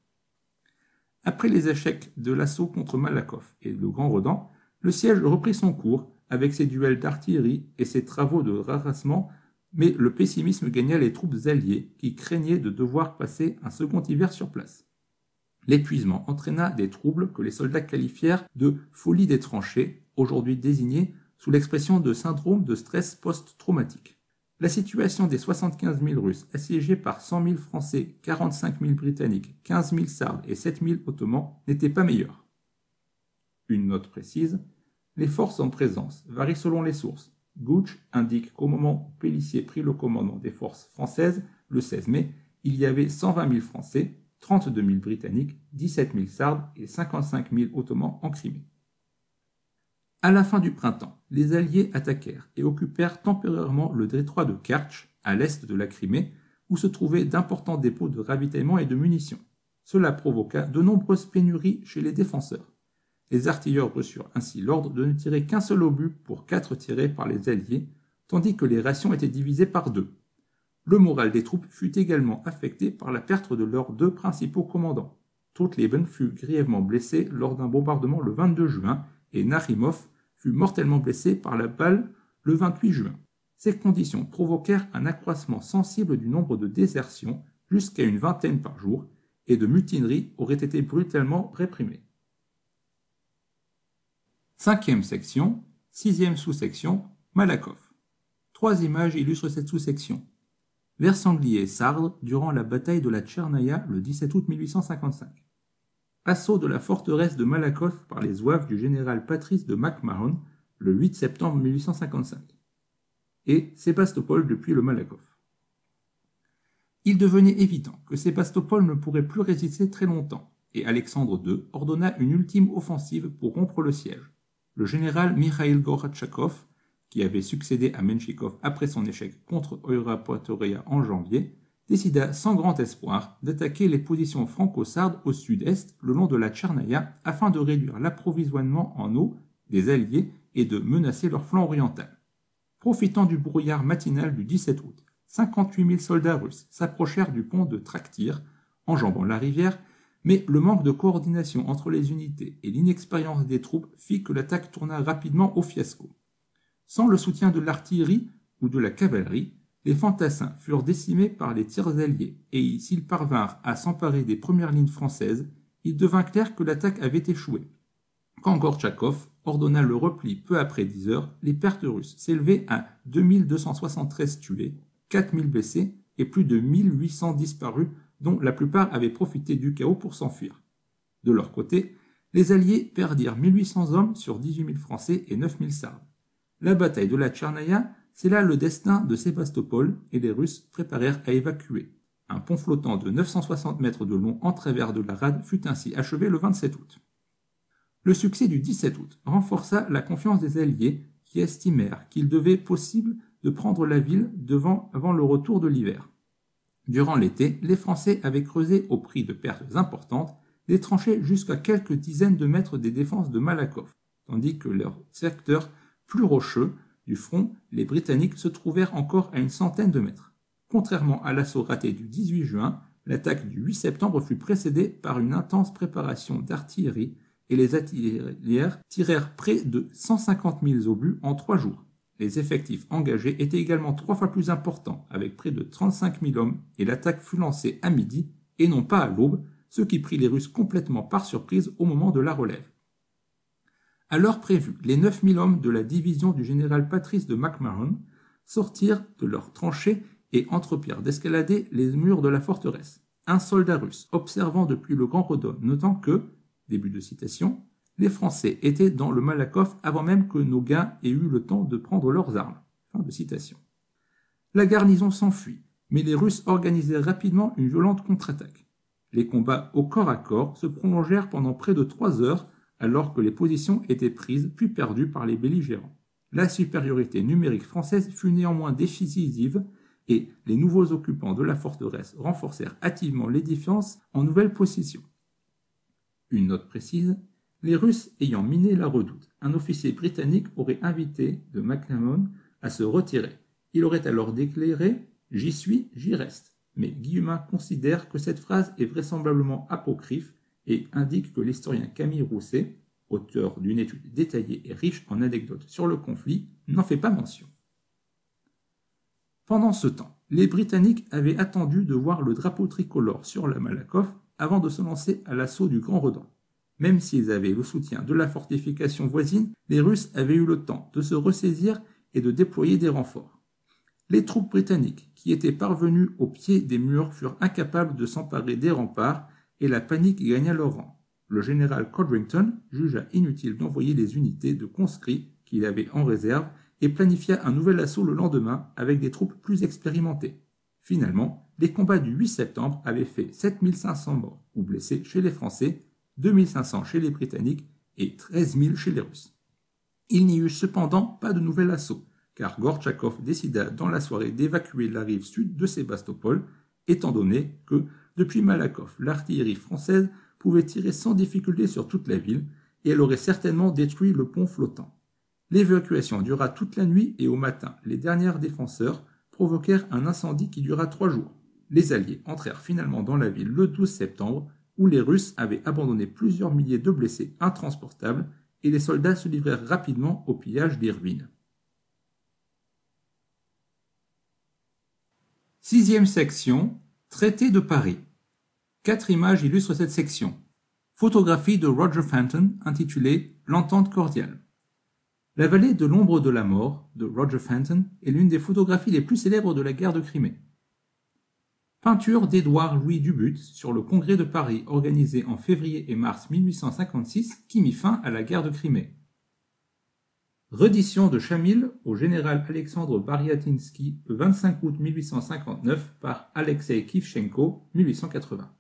Après les échecs de l'assaut contre Malakoff et le Grand Redan, le siège reprit son cours avec ses duels d'artillerie et ses travaux de rarassement, mais le pessimisme gagna les troupes alliées qui craignaient de devoir passer un second hiver sur place. L'épuisement entraîna des troubles que les soldats qualifièrent de « folie des tranchées », aujourd'hui désignés sous l'expression de syndrome de stress post-traumatique. La situation des soixante-quinze mille Russes assiégés par cent mille Français, quarante-cinq mille Britanniques, quinze mille Sardes et sept mille Ottomans n'était pas meilleure. Une note précise, les forces en présence varient selon les sources. Gooch indique qu'au moment où Pélissier prit le commandement des forces françaises, le seize mai, il y avait cent vingt mille Français, trente-deux mille Britanniques, dix-sept mille Sardes et cinquante-cinq mille Ottomans en Crimée. À la fin du printemps, les Alliés attaquèrent et occupèrent temporairement le détroit de Kertch, à l'est de la Crimée, où se trouvaient d'importants dépôts de ravitaillement et de munitions. Cela provoqua de nombreuses pénuries chez les défenseurs. Les artilleurs reçurent ainsi l'ordre de ne tirer qu'un seul obus pour quatre tirés par les Alliés, tandis que les rations étaient divisées par deux. Le moral des troupes fut également affecté par la perte de leurs deux principaux commandants. Todleben fut grièvement blessé lors d'un bombardement le vingt-deux juin et Nakhimov fut mortellement blessé par la balle le vingt-huit juin. Ces conditions provoquèrent un accroissement sensible du nombre de désertions, jusqu'à une vingtaine par jour, et de mutineries auraient été brutalement réprimées. Cinquième section, sixième sous-section, Malakoff. Trois images illustrent cette sous-section. Vers sanglier sarde durant la bataille de la Tchernaya le dix-sept août mille huit cent cinquante-cinq. Assaut de la forteresse de Malakoff par les zouaves du général Patrice de McMahon le huit septembre mille huit cent cinquante-cinq. Et Sébastopol depuis le Malakoff. Il devenait évident que Sébastopol ne pourrait plus résister très longtemps, et Alexandre deux ordonna une ultime offensive pour rompre le siège. Le général Mikhail Gorotchakov, qui avait succédé à Menchikov après son échec contre Eurapotoria en janvier, décida sans grand espoir d'attaquer les positions franco-sardes au sud-est le long de la Tchernaya afin de réduire l'approvisionnement en eau des Alliés et de menacer leur flanc oriental. Profitant du brouillard matinal du dix-sept août, cinquante-huit mille soldats russes s'approchèrent du pont de Traktir, enjambant la rivière, Mais le manque de coordination entre les unités et l'inexpérience des troupes fit que l'attaque tourna rapidement au fiasco. Sans le soutien de l'artillerie ou de la cavalerie, les fantassins furent décimés par les tirs alliés et s'ils parvinrent à s'emparer des premières lignes françaises, il devint clair que l'attaque avait échoué. Quand Gortchakov ordonna le repli peu après dix heures, les pertes russes s'élevaient à deux mille deux cent soixante-treize tués, quatre mille blessés et plus de mille huit cents disparus, dont la plupart avaient profité du chaos pour s'enfuir. De leur côté, les Alliés perdirent mille huit cents hommes sur dix-huit mille Français et neuf mille Sardes. La bataille de la Tchernaya scella le destin de Sébastopol et les Russes préparèrent à évacuer. Un pont flottant de neuf cent soixante mètres de long en travers de la rade fut ainsi achevé le vingt-sept août. Le succès du dix-sept août renforça la confiance des Alliés qui estimèrent qu'il devait possible de prendre la ville devant, avant le retour de l'hiver. Durant l'été, les Français avaient creusé au prix de pertes importantes des tranchées jusqu'à quelques dizaines de mètres des défenses de Malakoff, tandis que leur secteur plus rocheux du front, les Britanniques se trouvèrent encore à une centaine de mètres. Contrairement à l'assaut raté du dix-huit juin, l'attaque du huit septembre fut précédée par une intense préparation d'artillerie et les artilleurs tirèrent près de cent cinquante mille obus en trois jours. Les effectifs engagés étaient également trois fois plus importants, avec près de trente-cinq mille hommes, et l'attaque fut lancée à midi et non pas à l'aube, ce qui prit les Russes complètement par surprise au moment de la relève. À l'heure prévue, les neuf mille hommes de la division du général Patrice de McMahon sortirent de leurs tranchées et entreprirent d'escalader les murs de la forteresse. Un soldat russe, observant depuis le Grand Redon, notant que, début de citation, les Français étaient dans le Malakoff avant même que nos gars aient eu le temps de prendre leurs armes. Fin de citation. La garnison s'enfuit, mais les Russes organisèrent rapidement une violente contre-attaque. Les combats au corps à corps se prolongèrent pendant près de trois heures alors que les positions étaient prises puis perdues par les belligérants. La supériorité numérique française fut néanmoins décisive et les nouveaux occupants de la forteresse renforcèrent hâtivement les défenses en nouvelle position. Une note précise, les Russes ayant miné la redoute, un officier britannique aurait invité de McMahon à se retirer. Il aurait alors déclaré « J'y suis, j'y reste ». Mais Guillemin considère que cette phrase est vraisemblablement apocryphe et indique que l'historien Camille Rousset, auteur d'une étude détaillée et riche en anecdotes sur le conflit, n'en fait pas mention. Pendant ce temps, les Britanniques avaient attendu de voir le drapeau tricolore sur la Malakoff avant de se lancer à l'assaut du Grand Redon. Même s'ils avaient le soutien de la fortification voisine, les Russes avaient eu le temps de se ressaisir et de déployer des renforts. Les troupes britanniques, qui étaient parvenues au pied des murs, furent incapables de s'emparer des remparts et la panique gagna leur rang. Le général Codrington jugea inutile d'envoyer les unités de conscrits qu'il avait en réserve et planifia un nouvel assaut le lendemain avec des troupes plus expérimentées. Finalement, les combats du huit septembre avaient fait sept mille cinq cents morts ou blessés chez les Français, deux mille cinq cents chez les Britanniques et treize mille chez les Russes. Il n'y eut cependant pas de nouvel assaut, car Gortchakov décida dans la soirée d'évacuer la rive sud de Sébastopol, étant donné que, depuis Malakoff, l'artillerie française pouvait tirer sans difficulté sur toute la ville, et elle aurait certainement détruit le pont flottant. L'évacuation dura toute la nuit et au matin, les derniers défenseurs provoquèrent un incendie qui dura trois jours. Les Alliés entrèrent finalement dans la ville le douze septembre, où les Russes avaient abandonné plusieurs milliers de blessés intransportables, et les soldats se livrèrent rapidement au pillage des ruines. Sixième section, Traité de Paris. Quatre images illustrent cette section. Photographie de Roger Fenton intitulée « L'entente cordiale ». La vallée de l'ombre de la mort de Roger Fenton est l'une des photographies les plus célèbres de la guerre de Crimée. Peinture d'Édouard Louis Dubutte sur le Congrès de Paris organisé en février et mars mille huit cent cinquante-six qui mit fin à la guerre de Crimée. Reddition de Chamil au général Alexandre Bariatinsky le vingt-cinq août mille huit cent cinquante-neuf par Alexei Kivchenko mille huit cent quatre-vingts.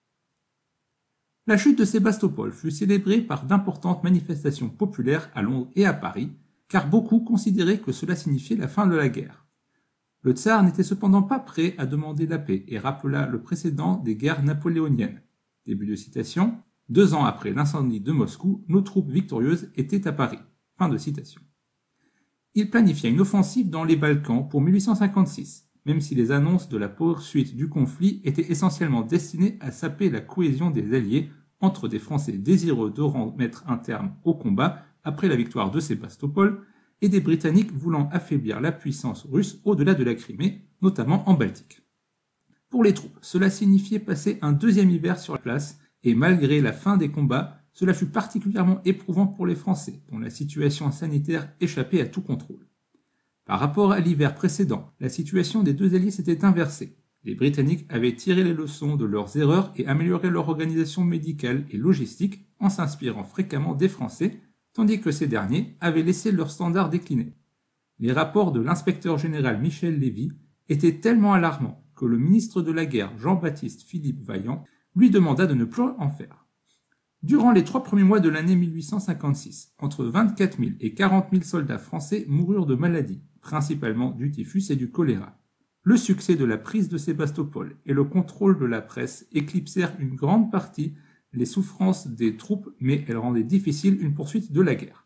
La chute de Sébastopol fut célébrée par d'importantes manifestations populaires à Londres et à Paris, car beaucoup considéraient que cela signifiait la fin de la guerre. Le tsar n'était cependant pas prêt à demander la paix et rappela le précédent des guerres napoléoniennes. Début de citation. Deux ans après l'incendie de Moscou, nos troupes victorieuses étaient à Paris. Fin de citation. Il planifia une offensive dans les Balkans pour mille huit cent cinquante-six, même si les annonces de la poursuite du conflit étaient essentiellement destinées à saper la cohésion des Alliés entre des Français désireux de remettre un terme au combat après la victoire de Sébastopol et des Britanniques voulant affaiblir la puissance russe au-delà de la Crimée, notamment en Baltique. Pour les troupes, cela signifiait passer un deuxième hiver sur la place, et malgré la fin des combats, cela fut particulièrement éprouvant pour les Français, dont la situation sanitaire échappait à tout contrôle. Par rapport à l'hiver précédent, la situation des deux alliés s'était inversée. Les Britanniques avaient tiré les leçons de leurs erreurs et amélioré leur organisation médicale et logistique en s'inspirant fréquemment des Français, tandis que ces derniers avaient laissé leurs standards décliner. Les rapports de l'inspecteur général Michel Lévy étaient tellement alarmants que le ministre de la Guerre Jean-Baptiste Philippe Vaillant lui demanda de ne plus en faire. Durant les trois premiers mois de l'année mille huit cent cinquante-six, entre vingt-quatre mille et quarante mille soldats français moururent de maladies, principalement du typhus et du choléra. Le succès de la prise de Sébastopol et le contrôle de la presse éclipsèrent une grande partie les souffrances des troupes, mais elles rendaient difficile une poursuite de la guerre.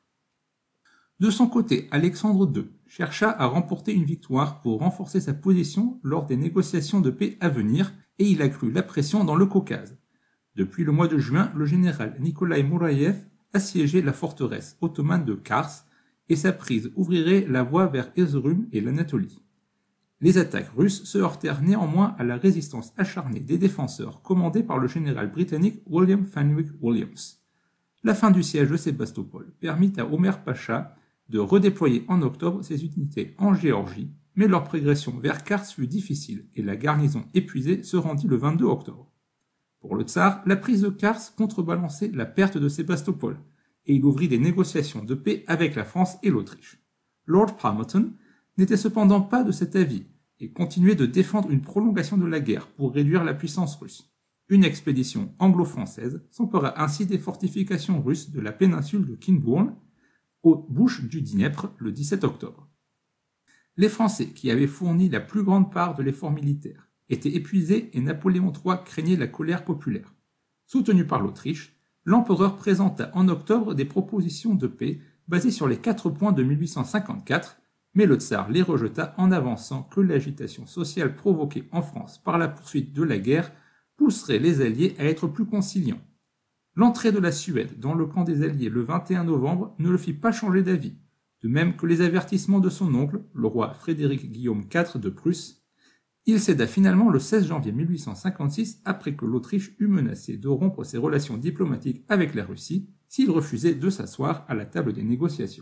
De son côté, Alexandre deux chercha à remporter une victoire pour renforcer sa position lors des négociations de paix à venir, et il accrut la pression dans le Caucase. Depuis le mois de juin, le général Nikolai Mouraïev assiégeait la forteresse ottomane de Kars, et sa prise ouvrirait la voie vers Erzurum et l'Anatolie. Les attaques russes se heurtèrent néanmoins à la résistance acharnée des défenseurs commandés par le général britannique William Fenwick Williams. La fin du siège de Sébastopol permit à Omer Pacha de redéployer en octobre ses unités en Géorgie, mais leur progression vers Kars fut difficile et la garnison épuisée se rendit le vingt-deux octobre. Pour le tsar, la prise de Kars contrebalançait la perte de Sébastopol, et il ouvrit des négociations de paix avec la France et l'Autriche. Lord Palmerston n'était cependant pas de cet avis et continuait de défendre une prolongation de la guerre pour réduire la puissance russe. Une expédition anglo-française s'empara ainsi des fortifications russes de la péninsule de Kinbourne aux bouches du Dniepr le dix-sept octobre. Les Français, qui avaient fourni la plus grande part de l'effort militaire, étaient épuisés et Napoléon trois craignait la colère populaire. Soutenu par l'Autriche, l'empereur présenta en octobre des propositions de paix basées sur les quatre points de mille huit cent cinquante-quatre, mais le tsar les rejeta en avançant que l'agitation sociale provoquée en France par la poursuite de la guerre pousserait les Alliés à être plus conciliants. L'entrée de la Suède dans le camp des Alliés le vingt et un novembre ne le fit pas changer d'avis, de même que les avertissements de son oncle, le roi Frédéric Guillaume quatre de Prusse. Il céda finalement le seize janvier mille huit cent cinquante-six après que l'Autriche eut menacé de rompre ses relations diplomatiques avec la Russie s'il refusait de s'asseoir à la table des négociations.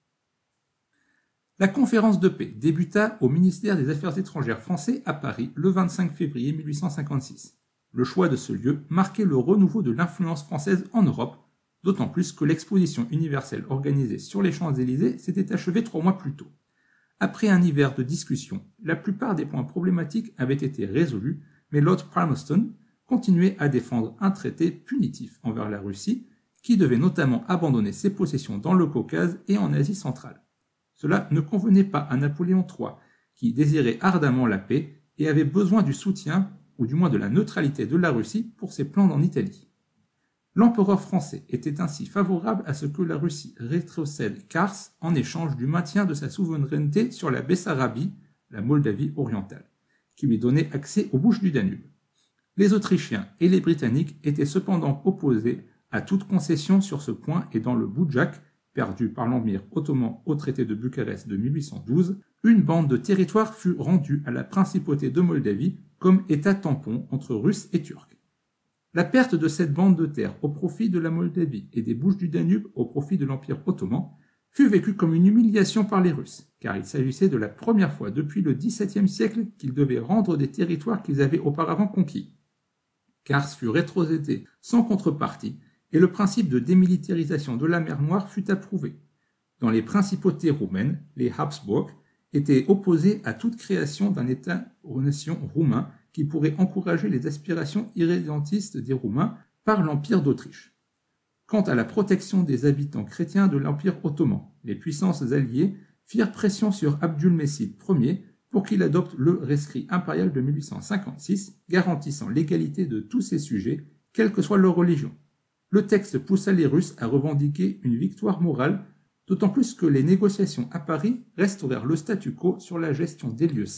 La conférence de paix débuta au ministère des Affaires étrangères français à Paris le vingt-cinq février mille huit cent cinquante-six. Le choix de ce lieu marquait le renouveau de l'influence française en Europe, d'autant plus que l'exposition universelle organisée sur les Champs-Élysées s'était achevée trois mois plus tôt. Après un hiver de discussions, la plupart des points problématiques avaient été résolus, mais Lord Palmerston continuait à défendre un traité punitif envers la Russie, qui devait notamment abandonner ses possessions dans le Caucase et en Asie centrale. Cela ne convenait pas à Napoléon trois, qui désirait ardemment la paix et avait besoin du soutien, ou du moins de la neutralité de la Russie pour ses plans en Italie. L'empereur français était ainsi favorable à ce que la Russie rétrocède Kars en échange du maintien de sa souveraineté sur la Bessarabie, la Moldavie orientale, qui lui donnait accès aux bouches du Danube. Les Autrichiens et les Britanniques étaient cependant opposés à toute concession sur ce point et dans le Boudjak, perdu par l'Empire ottoman au traité de Bucarest de mille huit cent douze, une bande de territoire fut rendue à la principauté de Moldavie comme état tampon entre Russes et Turcs. La perte de cette bande de terre au profit de la Moldavie et des Bouches du Danube au profit de l'Empire ottoman fut vécue comme une humiliation par les Russes, car il s'agissait de la première fois depuis le dix-septième siècle qu'ils devaient rendre des territoires qu'ils avaient auparavant conquis. Kars fut rétrocédé sans contrepartie, et le principe de démilitarisation de la mer Noire fut approuvé. Dans les principautés roumaines, les Habsbourg étaient opposés à toute création d'un État-nation roumain qui pourrait encourager les aspirations irrédentistes des Roumains par l'Empire d'Autriche. Quant à la protection des habitants chrétiens de l'Empire ottoman, les puissances alliées firent pression sur Abdülmecid Ier pour qu'il adopte le rescrit impérial de mille huit cent cinquante-six, garantissant l'égalité de tous ses sujets, quelle que soit leur religion. Le texte poussa les Russes à revendiquer une victoire morale, d'autant plus que les négociations à Paris restaurèrent le statu quo sur la gestion des lieux saints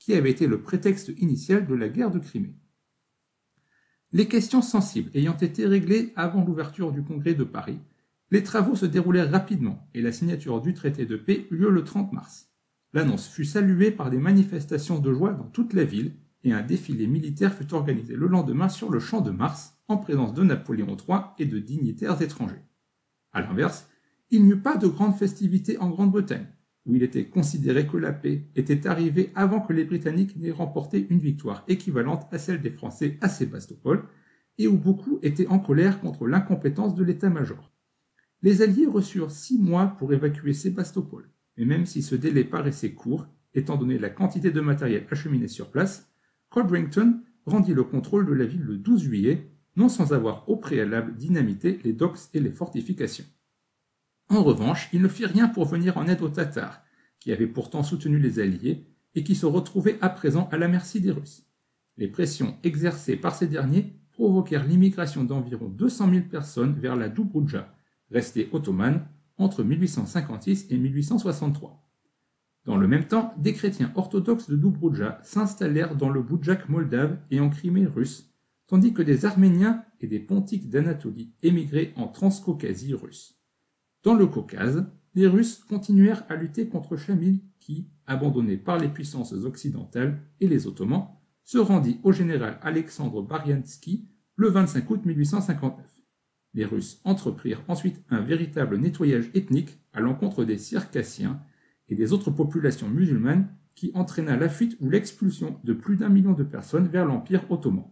qui avait été le prétexte initial de la guerre de Crimée. Les questions sensibles ayant été réglées avant l'ouverture du Congrès de Paris, les travaux se déroulèrent rapidement et la signature du traité de paix eut lieu le trente mars. L'annonce fut saluée par des manifestations de joie dans toute la ville et un défilé militaire fut organisé le lendemain sur le champ de Mars en présence de Napoléon trois et de dignitaires étrangers. A l'inverse, il n'y eut pas de grandes festivités en Grande-Bretagne, où il était considéré que la paix était arrivée avant que les Britanniques n'aient remporté une victoire équivalente à celle des Français à Sébastopol, et où beaucoup étaient en colère contre l'incompétence de l'état-major. Les Alliés reçurent six mois pour évacuer Sébastopol, mais même si ce délai paraissait court, étant donné la quantité de matériel acheminé sur place, Codrington rendit le contrôle de la ville le douze juillet, non sans avoir au préalable dynamité les docks et les fortifications. En revanche, il ne fit rien pour venir en aide aux Tatars, qui avaient pourtant soutenu les Alliés et qui se retrouvaient à présent à la merci des Russes. Les pressions exercées par ces derniers provoquèrent l'immigration d'environ deux cent mille personnes vers la Dobroudja, restée ottomane, entre mille huit cent cinquante-six et mille huit cent soixante-trois. Dans le même temps, des chrétiens orthodoxes de Dobroudja s'installèrent dans le Boudjak moldave et en Crimée russe, tandis que des Arméniens et des Pontiques d'Anatolie émigraient en Transcaucasie russe. Dans le Caucase, les Russes continuèrent à lutter contre Chamil qui, abandonné par les puissances occidentales et les Ottomans, se rendit au général Alexandre Bariansky le vingt-cinq août mille huit cent cinquante-neuf. Les Russes entreprirent ensuite un véritable nettoyage ethnique à l'encontre des Circassiens et des autres populations musulmanes qui entraîna la fuite ou l'expulsion de plus d'un million de personnes vers l'Empire ottoman.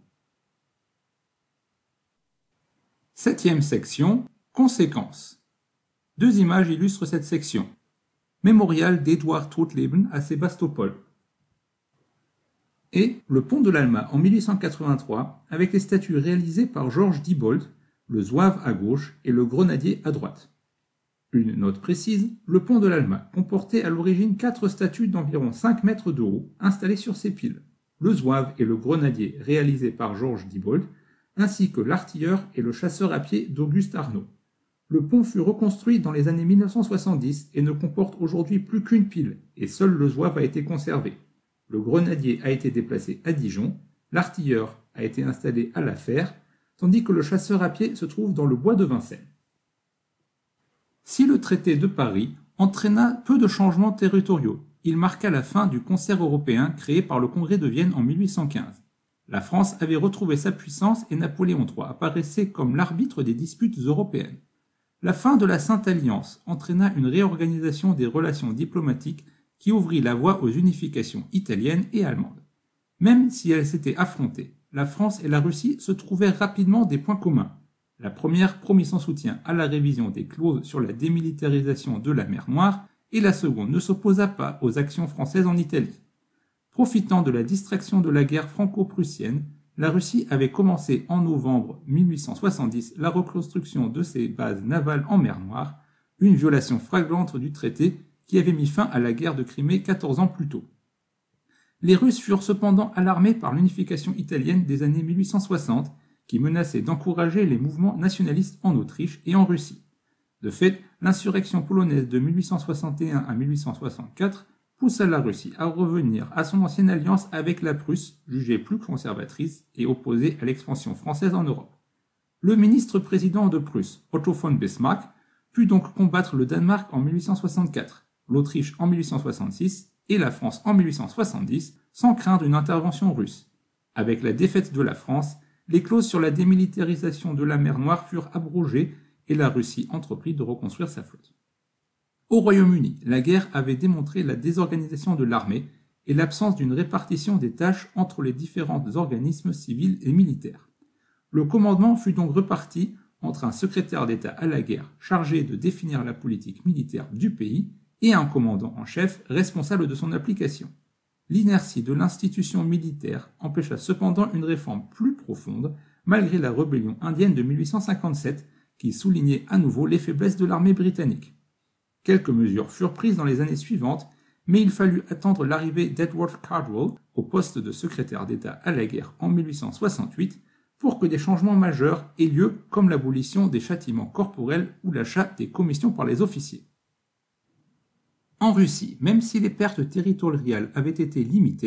Septième section, conséquences. Deux images illustrent cette section. Mémorial d'Edouard Troutleben à Sébastopol. Et le pont de l'Alma en mille huit cent quatre-vingt-trois avec les statues réalisées par Georges Diebold, le zouave à gauche et le grenadier à droite. Une note précise, le pont de l'Alma comportait à l'origine quatre statues d'environ cinq mètres de haut installées sur ses piles, le zouave et le grenadier réalisés par Georges Diebold, ainsi que l'artilleur et le chasseur à pied d'Auguste Arnaud. Le pont fut reconstruit dans les années mille neuf cent soixante-dix et ne comporte aujourd'hui plus qu'une pile, et seul le zouave a été conservé. Le grenadier a été déplacé à Dijon, l'artilleur a été installé à La Fère, tandis que le chasseur à pied se trouve dans le bois de Vincennes. Si le traité de Paris entraîna peu de changements territoriaux, il marqua la fin du concert européen créé par le Congrès de Vienne en mille huit cent quinze. La France avait retrouvé sa puissance et Napoléon trois apparaissait comme l'arbitre des disputes européennes. La fin de la Sainte Alliance entraîna une réorganisation des relations diplomatiques qui ouvrit la voie aux unifications italiennes et allemandes. Même si elles s'étaient affrontées, la France et la Russie se trouvèrent rapidement des points communs. La première promit son soutien à la révision des clauses sur la démilitarisation de la mer Noire et la seconde ne s'opposa pas aux actions françaises en Italie. Profitant de la distraction de la guerre franco-prussienne, la Russie avait commencé en novembre mille huit cent soixante-dix la reconstruction de ses bases navales en mer Noire, une violation flagrante du traité qui avait mis fin à la guerre de Crimée quatorze ans plus tôt. Les Russes furent cependant alarmés par l'unification italienne des années mille huit cent soixante, qui menaçait d'encourager les mouvements nationalistes en Autriche et en Russie. De fait, l'insurrection polonaise de mille huit cent soixante et un à mille huit cent soixante-quatre poussa la Russie à revenir à son ancienne alliance avec la Prusse, jugée plus conservatrice et opposée à l'expansion française en Europe. Le ministre-président de Prusse, Otto von Bismarck, put donc combattre le Danemark en mille huit cent soixante-quatre, l'Autriche en mille huit cent soixante-six et la France en mille huit cent soixante-dix sans craindre une intervention russe. Avec la défaite de la France, les clauses sur la démilitarisation de la mer Noire furent abrogées et la Russie entreprit de reconstruire sa flotte. Au Royaume-Uni, la guerre avait démontré la désorganisation de l'armée et l'absence d'une répartition des tâches entre les différents organismes civils et militaires. Le commandement fut donc reparti entre un secrétaire d'État à la guerre chargé de définir la politique militaire du pays et un commandant en chef responsable de son application. L'inertie de l'institution militaire empêcha cependant une réforme plus profonde malgré la rébellion indienne de mille huit cent cinquante-sept qui soulignait à nouveau les faiblesses de l'armée britannique. Quelques mesures furent prises dans les années suivantes, mais il fallut attendre l'arrivée d'Edward Cardwell au poste de secrétaire d'État à la guerre en mille huit cent soixante-huit pour que des changements majeurs aient lieu comme l'abolition des châtiments corporels ou l'achat des commissions par les officiers. En Russie, même si les pertes territoriales avaient été limitées,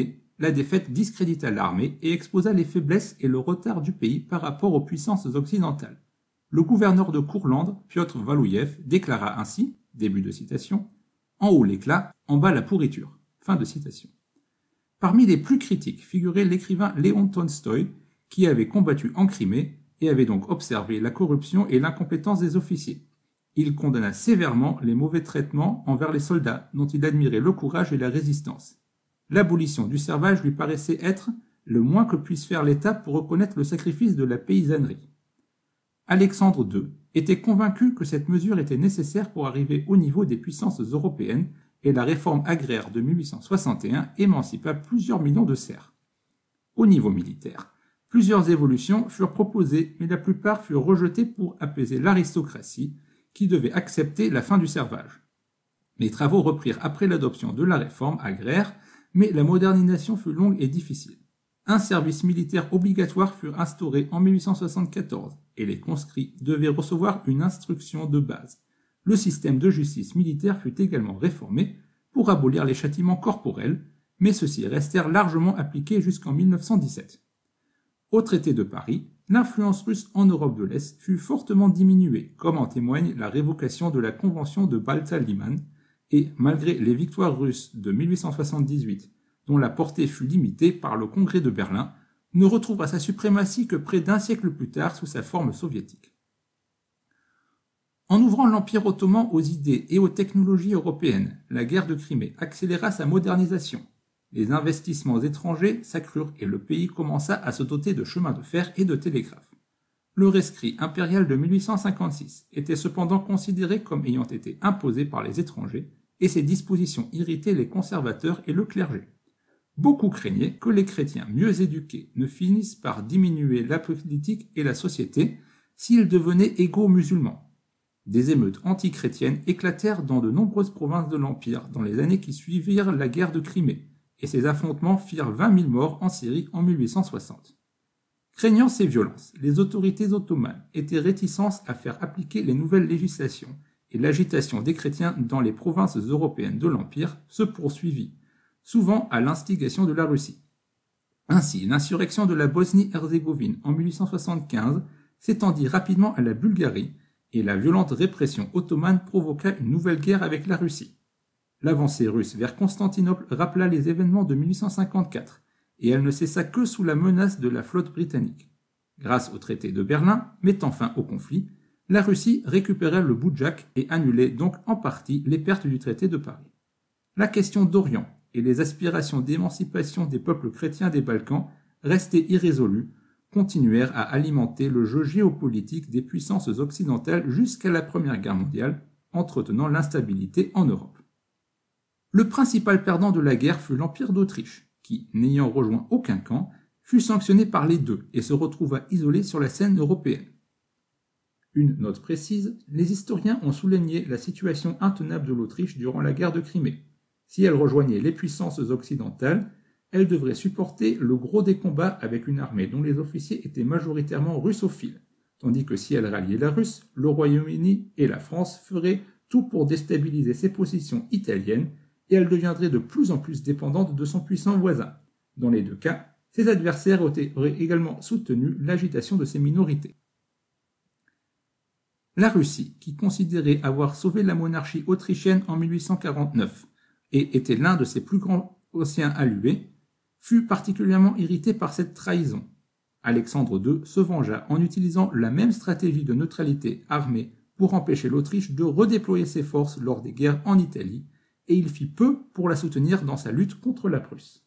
la défaite discrédita l'armée et exposa les faiblesses et le retard du pays par rapport aux puissances occidentales. Le gouverneur de Courlande, Piotr Valouyev, déclara ainsi, début de citation, « En haut l'éclat, en bas la pourriture ». Fin de citation. Parmi les plus critiques figurait l'écrivain Léon Tolstoï, qui avait combattu en Crimée et avait donc observé la corruption et l'incompétence des officiers. Il condamna sévèrement les mauvais traitements envers les soldats, dont il admirait le courage et la résistance. L'abolition du servage lui paraissait être le moins que puisse faire l'État pour reconnaître le sacrifice de la paysannerie. Alexandre deux était convaincu que cette mesure était nécessaire pour arriver au niveau des puissances européennes et la réforme agraire de mille huit cent soixante et un émancipa plusieurs millions de serfs. Au niveau militaire, plusieurs évolutions furent proposées, mais la plupart furent rejetées pour apaiser l'aristocratie, qui devait accepter la fin du servage. Les travaux reprirent après l'adoption de la réforme agraire, mais la modernisation fut longue et difficile. Un service militaire obligatoire fut instauré en mille huit cent soixante-quatorze, et les conscrits devaient recevoir une instruction de base. Le système de justice militaire fut également réformé pour abolir les châtiments corporels, mais ceux-ci restèrent largement appliqués jusqu'en mille neuf cent dix-sept. Au traité de Paris, l'influence russe en Europe de l'Est fut fortement diminuée, comme en témoigne la révocation de la convention de Balta-Liman, et malgré les victoires russes de mille huit cent soixante-dix-huit, dont la portée fut limitée par le Congrès de Berlin, ne retrouvera sa suprématie que près d'un siècle plus tard sous sa forme soviétique. En ouvrant l'Empire ottoman aux idées et aux technologies européennes, la guerre de Crimée accéléra sa modernisation. Les investissements étrangers s'accrurent et le pays commença à se doter de chemins de fer et de télégraphes. Le rescrit impérial de mille huit cent cinquante-six était cependant considéré comme ayant été imposé par les étrangers et ses dispositions irritaient les conservateurs et le clergé. Beaucoup craignaient que les chrétiens mieux éduqués ne finissent par diminuer la politique et la société s'ils devenaient égaux musulmans. Des émeutes antichrétiennes éclatèrent dans de nombreuses provinces de l'Empire dans les années qui suivirent la guerre de Crimée, et ces affrontements firent vingt mille morts en Syrie en mille huit cent soixante. Craignant ces violences, les autorités ottomanes étaient réticentes à faire appliquer les nouvelles législations, et l'agitation des chrétiens dans les provinces européennes de l'Empire se poursuivit, souvent à l'instigation de la Russie. Ainsi, l'insurrection de la Bosnie-Herzégovine en mille huit cent soixante-quinze s'étendit rapidement à la Bulgarie, et la violente répression ottomane provoqua une nouvelle guerre avec la Russie. L'avancée russe vers Constantinople rappela les événements de mille huit cent cinquante-quatre, et elle ne cessa que sous la menace de la flotte britannique. Grâce au traité de Berlin, mettant fin au conflit, la Russie récupéra le Boudjak et annulait donc en partie les pertes du traité de Paris. La question d'Orient et les aspirations d'émancipation des peuples chrétiens des Balkans, restés irrésolues, continuèrent à alimenter le jeu géopolitique des puissances occidentales jusqu'à la Première Guerre mondiale, entretenant l'instabilité en Europe. Le principal perdant de la guerre fut l'Empire d'Autriche, qui, n'ayant rejoint aucun camp, fut sanctionné par les deux et se retrouva isolé sur la scène européenne. Une note précise, les historiens ont souligné la situation intenable de l'Autriche durant la guerre de Crimée. Si elle rejoignait les puissances occidentales, elle devrait supporter le gros des combats avec une armée dont les officiers étaient majoritairement russophiles, tandis que si elle ralliait la Russe, le Royaume-Uni et la France feraient tout pour déstabiliser ses positions italiennes et elle deviendrait de plus en plus dépendante de son puissant voisin. Dans les deux cas, ses adversaires auraient également soutenu l'agitation de ces minorités. La Russie, qui considérait avoir sauvé la monarchie autrichienne en mille huit cent quarante-neuf et était l'un de ses plus grands anciens alliés, fut particulièrement irritée par cette trahison. Alexandre deux se vengea en utilisant la même stratégie de neutralité armée pour empêcher l'Autriche de redéployer ses forces lors des guerres en Italie, et il fit peu pour la soutenir dans sa lutte contre la Prusse.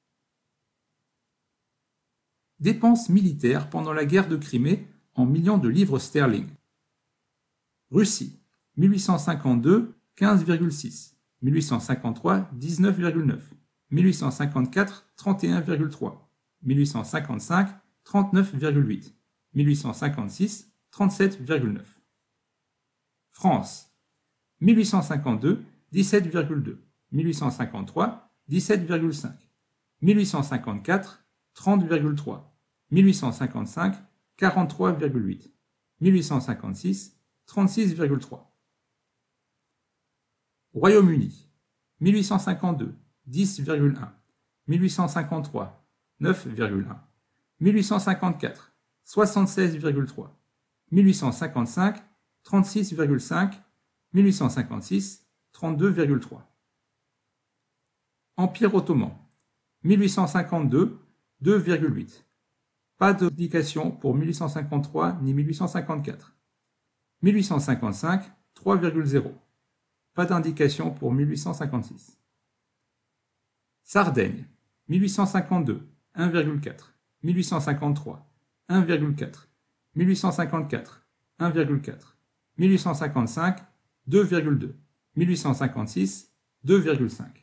Dépenses militaires pendant la guerre de Crimée en millions de livres sterling. Russie, mille huit cent cinquante-deux, quinze virgule six, mille huit cent cinquante-trois, dix-neuf virgule neuf, mille huit cent cinquante-quatre, trente et un virgule trois, mille huit cent cinquante-cinq, trente-neuf virgule huit, mille huit cent cinquante-six, trente-sept virgule neuf. France, mille huit cent cinquante-deux, dix-sept virgule deux, mille huit cent cinquante-trois, dix-sept virgule cinq, mille huit cent cinquante-quatre, trente virgule trois, mille huit cent cinquante-cinq, quarante-trois virgule huit, mille huit cent cinquante-six, trente-six virgule trois. Royaume-Uni, mille huit cent cinquante-deux, dix virgule un, mille huit cent cinquante-trois, neuf virgule un, mille huit cent cinquante-quatre, soixante-seize virgule trois, mille huit cent cinquante-cinq, trente-six virgule cinq, mille huit cent cinquante-six, trente-deux virgule trois. Empire ottoman, mille huit cent cinquante-deux, deux virgule huit. Pas d'indication pour mille huit cent cinquante-trois ni mille huit cent cinquante-quatre. mille huit cent cinquante-cinq, trois virgule zéro. Pas d'indication pour mille huit cent cinquante-six. Sardaigne, mille huit cent cinquante-deux, un virgule quatre. mille huit cent cinquante-trois, un virgule quatre. mille huit cent cinquante-quatre, un virgule quatre. mille huit cent cinquante-cinq, deux virgule deux. mille huit cent cinquante-six, deux virgule cinq.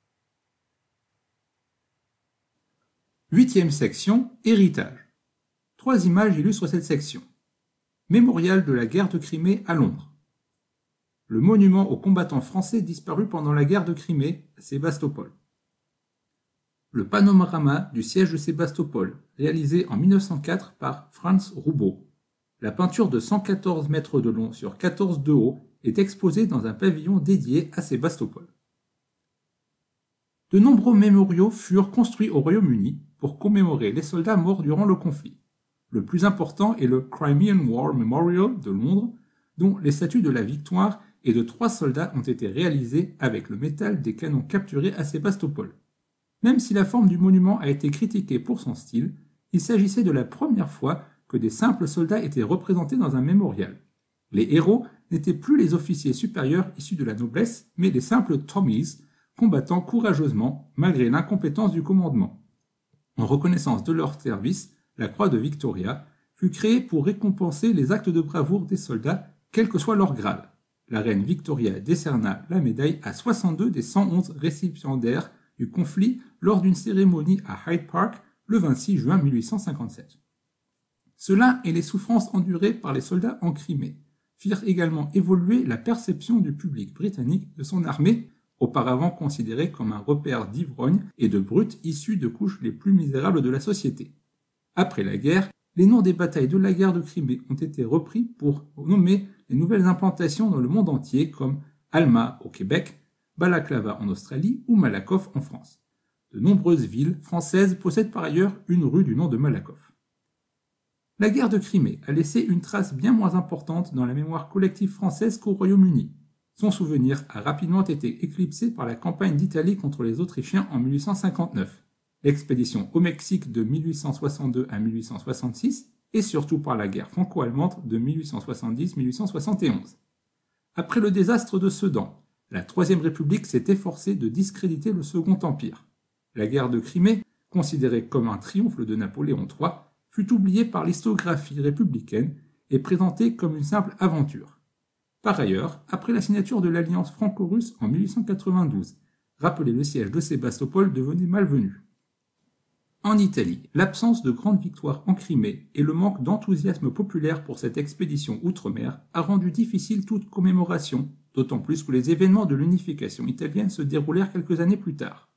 Huitième section, héritage. Trois images illustrent cette section. Mémorial de la guerre de Crimée à Londres. Le monument aux combattants français disparus pendant la guerre de Crimée à Sébastopol. Le panorama du siège de Sébastopol, réalisé en mille neuf cent quatre par Franz Roubaud. La peinture de cent quatorze mètres de long sur quatorze de haut est exposée dans un pavillon dédié à Sébastopol. De nombreux mémoriaux furent construits au Royaume-Uni pour commémorer les soldats morts durant le conflit. Le plus important est le Crimean War Memorial de Londres, dont les statues de la victoire et de trois soldats ont été réalisés avec le métal des canons capturés à Sébastopol. Même si la forme du monument a été critiquée pour son style, il s'agissait de la première fois que des simples soldats étaient représentés dans un mémorial. Les héros n'étaient plus les officiers supérieurs issus de la noblesse, mais les simples Tommies, combattant courageusement malgré l'incompétence du commandement. En reconnaissance de leur service, la croix de Victoria fut créée pour récompenser les actes de bravoure des soldats, quel que soit leur grade. La reine Victoria décerna la médaille à soixante-deux des cent onze récipiendaires du conflit lors d'une cérémonie à Hyde Park le vingt-six juin mille huit cent cinquante-sept. Cela et les souffrances endurées par les soldats en Crimée firent également évoluer la perception du public britannique de son armée, auparavant considérée comme un repère d'ivrognes et de brutes issus de couches les plus misérables de la société. Après la guerre, les noms des batailles de la guerre de Crimée ont été repris pour nommer les nouvelles implantations dans le monde entier comme Alma au Québec, Balaklava en Australie ou Malakoff en France. De nombreuses villes françaises possèdent par ailleurs une rue du nom de Malakoff. La guerre de Crimée a laissé une trace bien moins importante dans la mémoire collective française qu'au Royaume-Uni. Son souvenir a rapidement été éclipsé par la campagne d'Italie contre les Autrichiens en mille huit cent cinquante-neuf, l'expédition au Mexique de mille huit cent soixante-deux à mille huit cent soixante-six et surtout par la guerre franco-allemande de mille huit cent soixante-dix à mille huit cent soixante et onze. Après le désastre de Sedan, la Troisième République s'est efforcée de discréditer le Second Empire. La guerre de Crimée, considérée comme un triomphe de Napoléon trois, fut oubliée par l'historiographie républicaine et présentée comme une simple aventure. Par ailleurs, après la signature de l'alliance franco-russe en mille huit cent quatre-vingt-douze, rappeler le siège de Sébastopol devenait malvenu. En Italie, l'absence de grandes victoires en Crimée et le manque d'enthousiasme populaire pour cette expédition outre-mer a rendu difficile toute commémoration, d'autant plus que les événements de l'unification italienne se déroulèrent quelques années plus tard.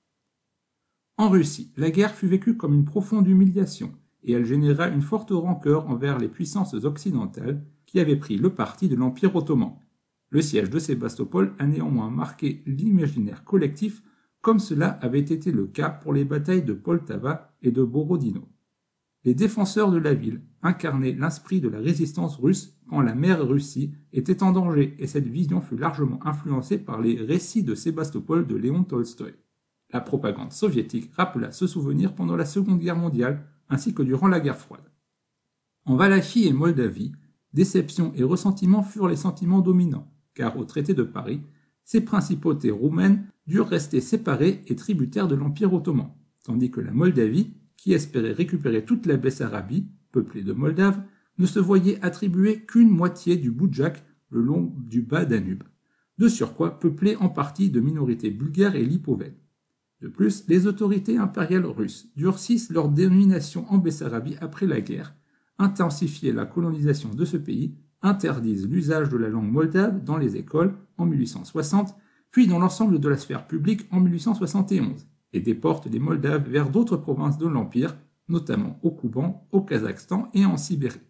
En Russie, la guerre fut vécue comme une profonde humiliation, et elle généra une forte rancœur envers les puissances occidentales qui avaient pris le parti de l'Empire ottoman. Le siège de Sébastopol a néanmoins marqué l'imaginaire collectif comme cela avait été le cas pour les batailles de Poltava et de Borodino. Les défenseurs de la ville incarnaient l'esprit de la résistance russe quand la mère Russie était en danger et cette vision fut largement influencée par les récits de Sébastopol de Léon Tolstoï. La propagande soviétique rappela ce souvenir pendant la Seconde Guerre mondiale ainsi que durant la guerre froide. En Valachie et Moldavie, déception et ressentiment furent les sentiments dominants, car au traité de Paris, ces principautés roumaines durent rester séparées et tributaires de l'Empire ottoman, tandis que la Moldavie, qui espérait récupérer toute la Bessarabie, peuplée de Moldaves, ne se voyait attribuer qu'une moitié du Boudjak le long du bas Danube, de surcroît peuplée en partie de minorités bulgares et lipovènes. De plus, les autorités impériales russes durcissent leur domination en Bessarabie après la guerre, intensifient la colonisation de ce pays, interdisent l'usage de la langue moldave dans les écoles en mille huit cent soixante, puis dans l'ensemble de la sphère publique en mille huit cent soixante et onze, et déportent les Moldaves vers d'autres provinces de l'Empire, notamment au Kouban, au Kazakhstan et en Sibérie.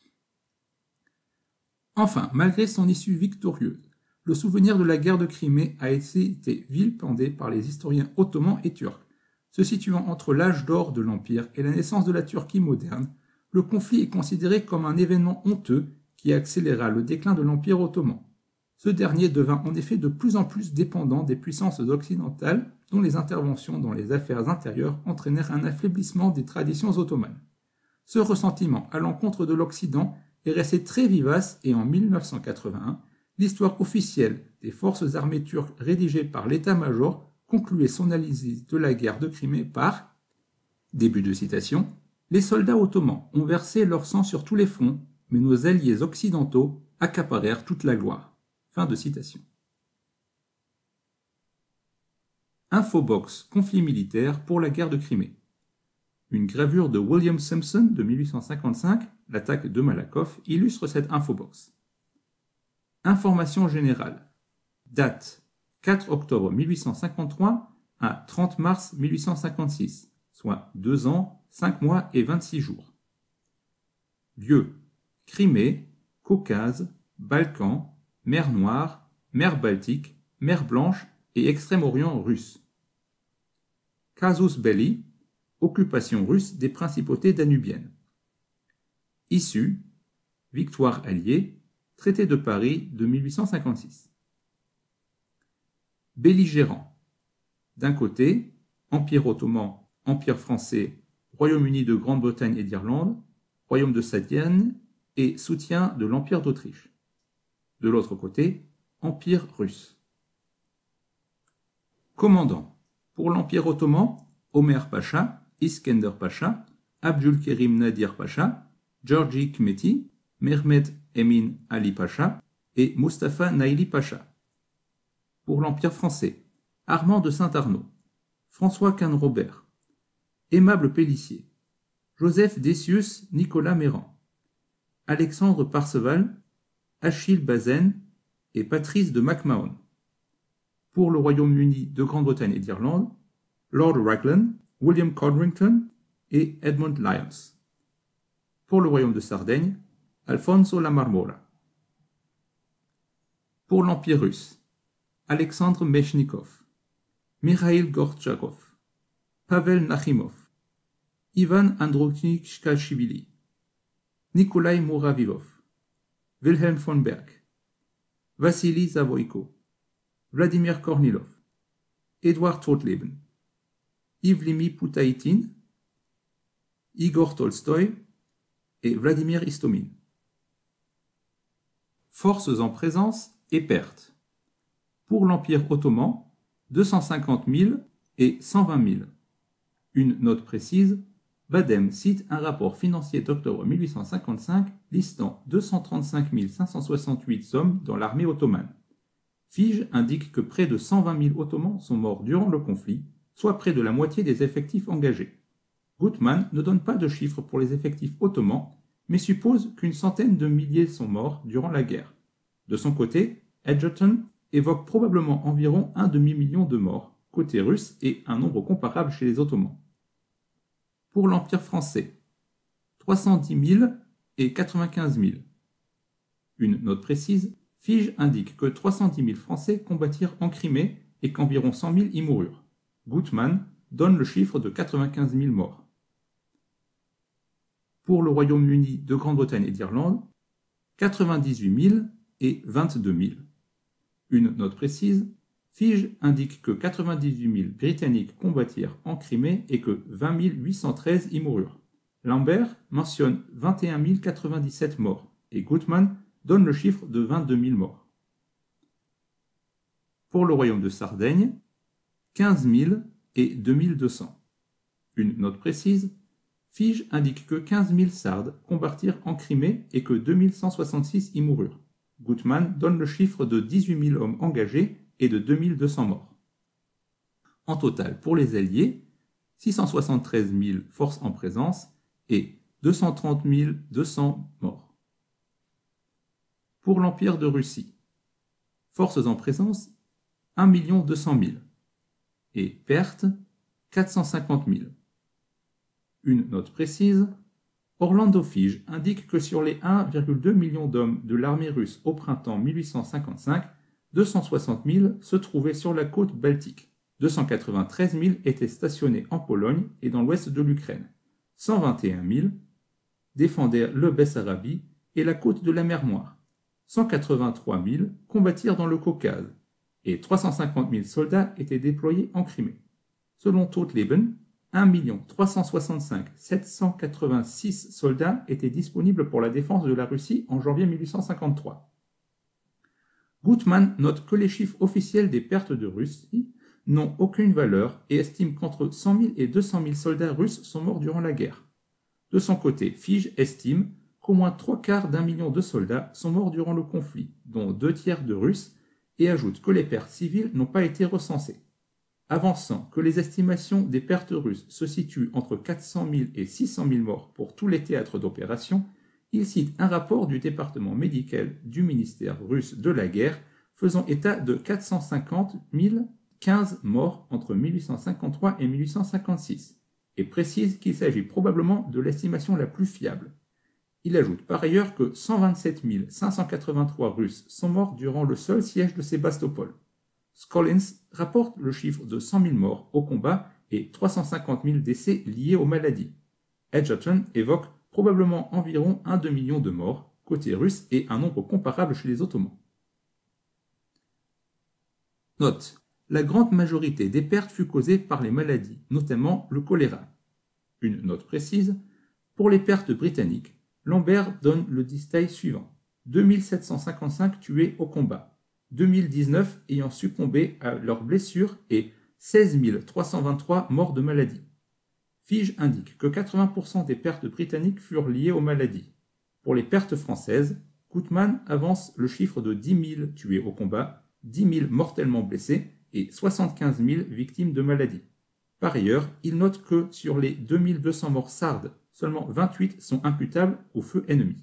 Enfin, malgré son issue victorieuse, le souvenir de la guerre de Crimée a été vilipendé par les historiens ottomans et turcs, Se situant entre l'âge d'or de l'Empire et la naissance de la Turquie moderne, le conflit est considéré comme un événement honteux qui accéléra le déclin de l'Empire ottoman. Ce dernier devint en effet de plus en plus dépendant des puissances occidentales dont les interventions dans les affaires intérieures entraînèrent un affaiblissement des traditions ottomanes. Ce ressentiment à l'encontre de l'Occident est resté très vivace et en mille neuf cent quatre-vingt-un, l'histoire officielle des forces armées turques rédigée par l'état-major concluait son analyse de la guerre de Crimée par, début de citation, « Les soldats ottomans ont versé leur sang sur tous les fronts, mais nos alliés occidentaux accaparèrent toute la gloire. » Fin de citation. Infobox, conflit militaire pour la guerre de Crimée. Une gravure de William Simpson de mille huit cent cinquante-cinq, l'attaque de Malakoff, illustre cette infobox. Information générale. Date quatre octobre mille huit cent cinquante-trois à trente mars mille huit cent cinquante-six, soit deux ans, cinq mois et vingt-six jours. Lieu. Crimée, Caucase, Balkans, mer Noire, mer Baltique, mer Blanche et Extrême-Orient russe. Casus belli, occupation russe des principautés danubiennes. Issue, victoire alliée, traité de Paris de mille huit cent cinquante-six. Belligérants. D'un côté, Empire ottoman, Empire français, Royaume-Uni de Grande-Bretagne et d'Irlande, Royaume de Sardaigne et soutien de l'Empire d'Autriche. De l'autre côté, Empire russe. Commandant. Pour l'Empire ottoman, Omer Pacha, Iskender Pacha, Abdülkerim Nadir Pacha, Georgi Kmeti, Mehmet Emin Ali Pacha et Mustafa Naili Pacha. Pour l'Empire français, Armand de Saint-Arnaud, François Canrobert, Aimable Pélissier, Joseph Decius Nicolas Méran, Alexandre Parseval, Achille Bazaine et Patrice de MacMahon. Pour le Royaume-Uni de Grande-Bretagne et d'Irlande, Lord Raglan, William Codrington et Edmund Lyons. Pour le Royaume de Sardaigne, Alfonso La Marmora. Pour l'Empire russe, Alexandre Mechnikov, Mikhail Gortchakov, Pavel Nakhimov, Ivan Andronikashvili, Nikolai Muravilov, Wilhelm von Berg, Vassili Zavoïko, Vladimir Kornilov, Edouard Totleben, Ivlimi Poutaïtine, Igor Tolstoï et Vladimir Istomin. Forces en présence et pertes. Pour l'Empire ottoman, deux cent cinquante mille et cent vingt mille. Une note précise, Badem cite un rapport financier d'octobre mille huit cent cinquante-cinq listant deux cent trente-cinq mille cinq cent soixante-huit hommes dans l'armée ottomane. Fige indique que près de cent vingt mille Ottomans sont morts durant le conflit, soit près de la moitié des effectifs engagés. Gutmann ne donne pas de chiffres pour les effectifs ottomans, mais suppose qu'une centaine de milliers sont morts durant la guerre. De son côté, Edgerton évoque probablement environ un demi-million de morts côté russe et un nombre comparable chez les Ottomans. Pour l'Empire français, trois cent dix mille et quatre-vingt-quinze mille. Une note précise, Fige indique que trois cent dix mille Français combattirent en Crimée et qu'environ cent mille y moururent. Gutmann donne le chiffre de quatre-vingt-quinze mille morts. Pour le Royaume-Uni de Grande-Bretagne et d'Irlande, quatre-vingt-dix-huit mille et vingt-deux mille. Une note précise, Fige indique que quatre-vingt-dix-huit mille Britanniques combattirent en Crimée et que vingt mille huit cent treize y moururent. Lambert mentionne vingt et un mille quatre-vingt-dix-sept morts et Gutmann donne le chiffre de vingt-deux mille morts. Pour le royaume de Sardaigne, quinze mille et deux mille deux cents. Une note précise, Fige indique que quinze mille Sardes combattirent en Crimée et que deux mille cent soixante-six y moururent. Gutmann donne le chiffre de dix-huit mille hommes engagés et de deux mille deux cents morts. En total, pour les Alliés, six cent soixante-treize mille forces en présence et deux cent trente mille deux cents morts. Pour l'Empire de Russie, forces en présence un million deux cent mille et pertes quatre cent cinquante mille. Une note précise, Orlando Fige indique que sur les un virgule deux million d'hommes de l'armée russe au printemps mille huit cent cinquante-cinq, deux cent soixante mille se trouvaient sur la côte baltique, deux cent quatre-vingt-treize mille étaient stationnés en Pologne et dans l'ouest de l'Ukraine. cent vingt et un mille défendaient le Bessarabie et la côte de la mer Noire. cent quatre-vingt-trois mille combattirent dans le Caucase et trois cent cinquante mille soldats étaient déployés en Crimée. Selon Tautleben, un million trois cent soixante-cinq mille sept cent quatre-vingt-six soldats étaient disponibles pour la défense de la Russie en janvier mille huit cent cinquante-trois. Gutmann note que les chiffres officiels des pertes de Russie n'ont aucune valeur et estime qu'entre cent mille et deux cent mille soldats russes sont morts durant la guerre. De son côté, Fige estime qu'au moins trois quarts d'un million de soldats sont morts durant le conflit, dont deux tiers de Russes, et ajoute que les pertes civiles n'ont pas été recensées. Avançant que les estimations des pertes russes se situent entre quatre cent mille et six cent mille morts pour tous les théâtres d'opération, il cite un rapport du département médical du ministère russe de la guerre faisant état de quatre cent cinquante mille quinze morts entre mille huit cent cinquante-trois et mille huit cent cinquante-six, et précise qu'il s'agit probablement de l'estimation la plus fiable. Il ajoute par ailleurs que cent vingt-sept mille cinq cent quatre-vingt-trois Russes sont morts durant le seul siège de Sébastopol. Scollins rapporte le chiffre de cent mille morts au combat et trois cent cinquante mille décès liés aux maladies. Edgerton évoque probablement environ un demi-million de morts côté russe et un nombre comparable chez les Ottomans. Note: la grande majorité des pertes fut causée par les maladies, notamment le choléra. Une note précise: pour les pertes britanniques, Lambert donne le détail suivant: deux mille sept cent cinquante-cinq tués au combat, deux mille dix-neuf ayant succombé à leurs blessures et seize mille trois cent vingt-trois morts de maladie. Fige indique que quatre-vingts pour cent des pertes britanniques furent liées aux maladies. Pour les pertes françaises, Gutmann avance le chiffre de dix mille tués au combat, dix mille mortellement blessés et soixante-quinze mille victimes de maladies. Par ailleurs, il note que sur les deux mille deux cents morts sardes, seulement vingt-huit sont imputables au feu ennemi.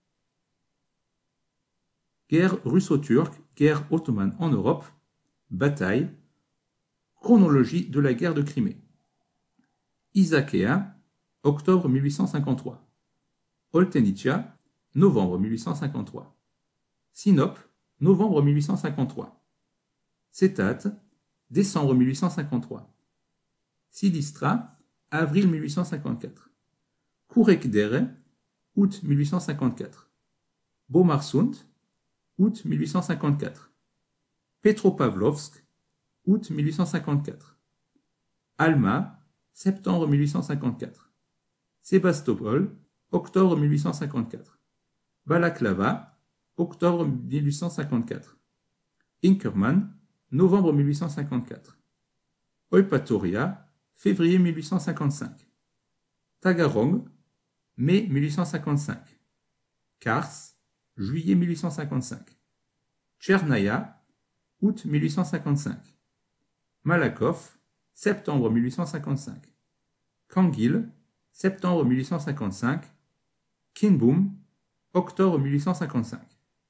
Guerre russo-turque, guerre ottomane en Europe, bataille, chronologie de la guerre de Crimée. Isakéa, octobre mille huit cent cinquante-trois. Oltenitcha, novembre mille huit cent cinquante-trois. Sinope, novembre mille huit cent cinquante-trois. Cetate, décembre mille huit cent cinquante-trois. Silistra, avril mille huit cent cinquante-quatre. Kurekdere, août mille huit cent cinquante-quatre. Bomarsund, août mille huit cent cinquante-quatre. Petropavlovsk, août mille huit cent cinquante-quatre. Alma, septembre mille huit cent cinquante-quatre. Sébastopol, octobre mille huit cent cinquante-quatre. Balaklava, octobre mille huit cent cinquante-quatre. Inkerman, novembre mille huit cent cinquante-quatre. Eupatoria, février mille huit cent cinquante-cinq. Tagarong, mai mille huit cent cinquante-cinq. Kars, juillet mille huit cent cinquante-cinq. Tchernaya, août mille huit cent cinquante-cinq. Malakoff, septembre mille huit cent cinquante-cinq. Kangil, septembre mille huit cent cinquante-cinq. Kinboom, octobre mille huit cent cinquante-cinq.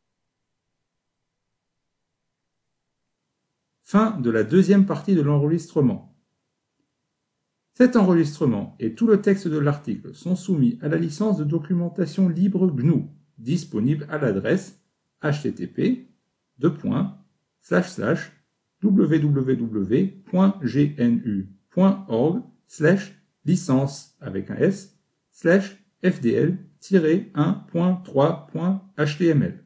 Fin de la deuxième partie de l'enregistrement. Cet enregistrement et tout le texte de l'article sont soumis à la licence de documentation libre G N U, disponible à l'adresse h t t p deux points slash slash w w w point g n u point org slash licence avec un s slash f d l tiret un point trois point h t m l.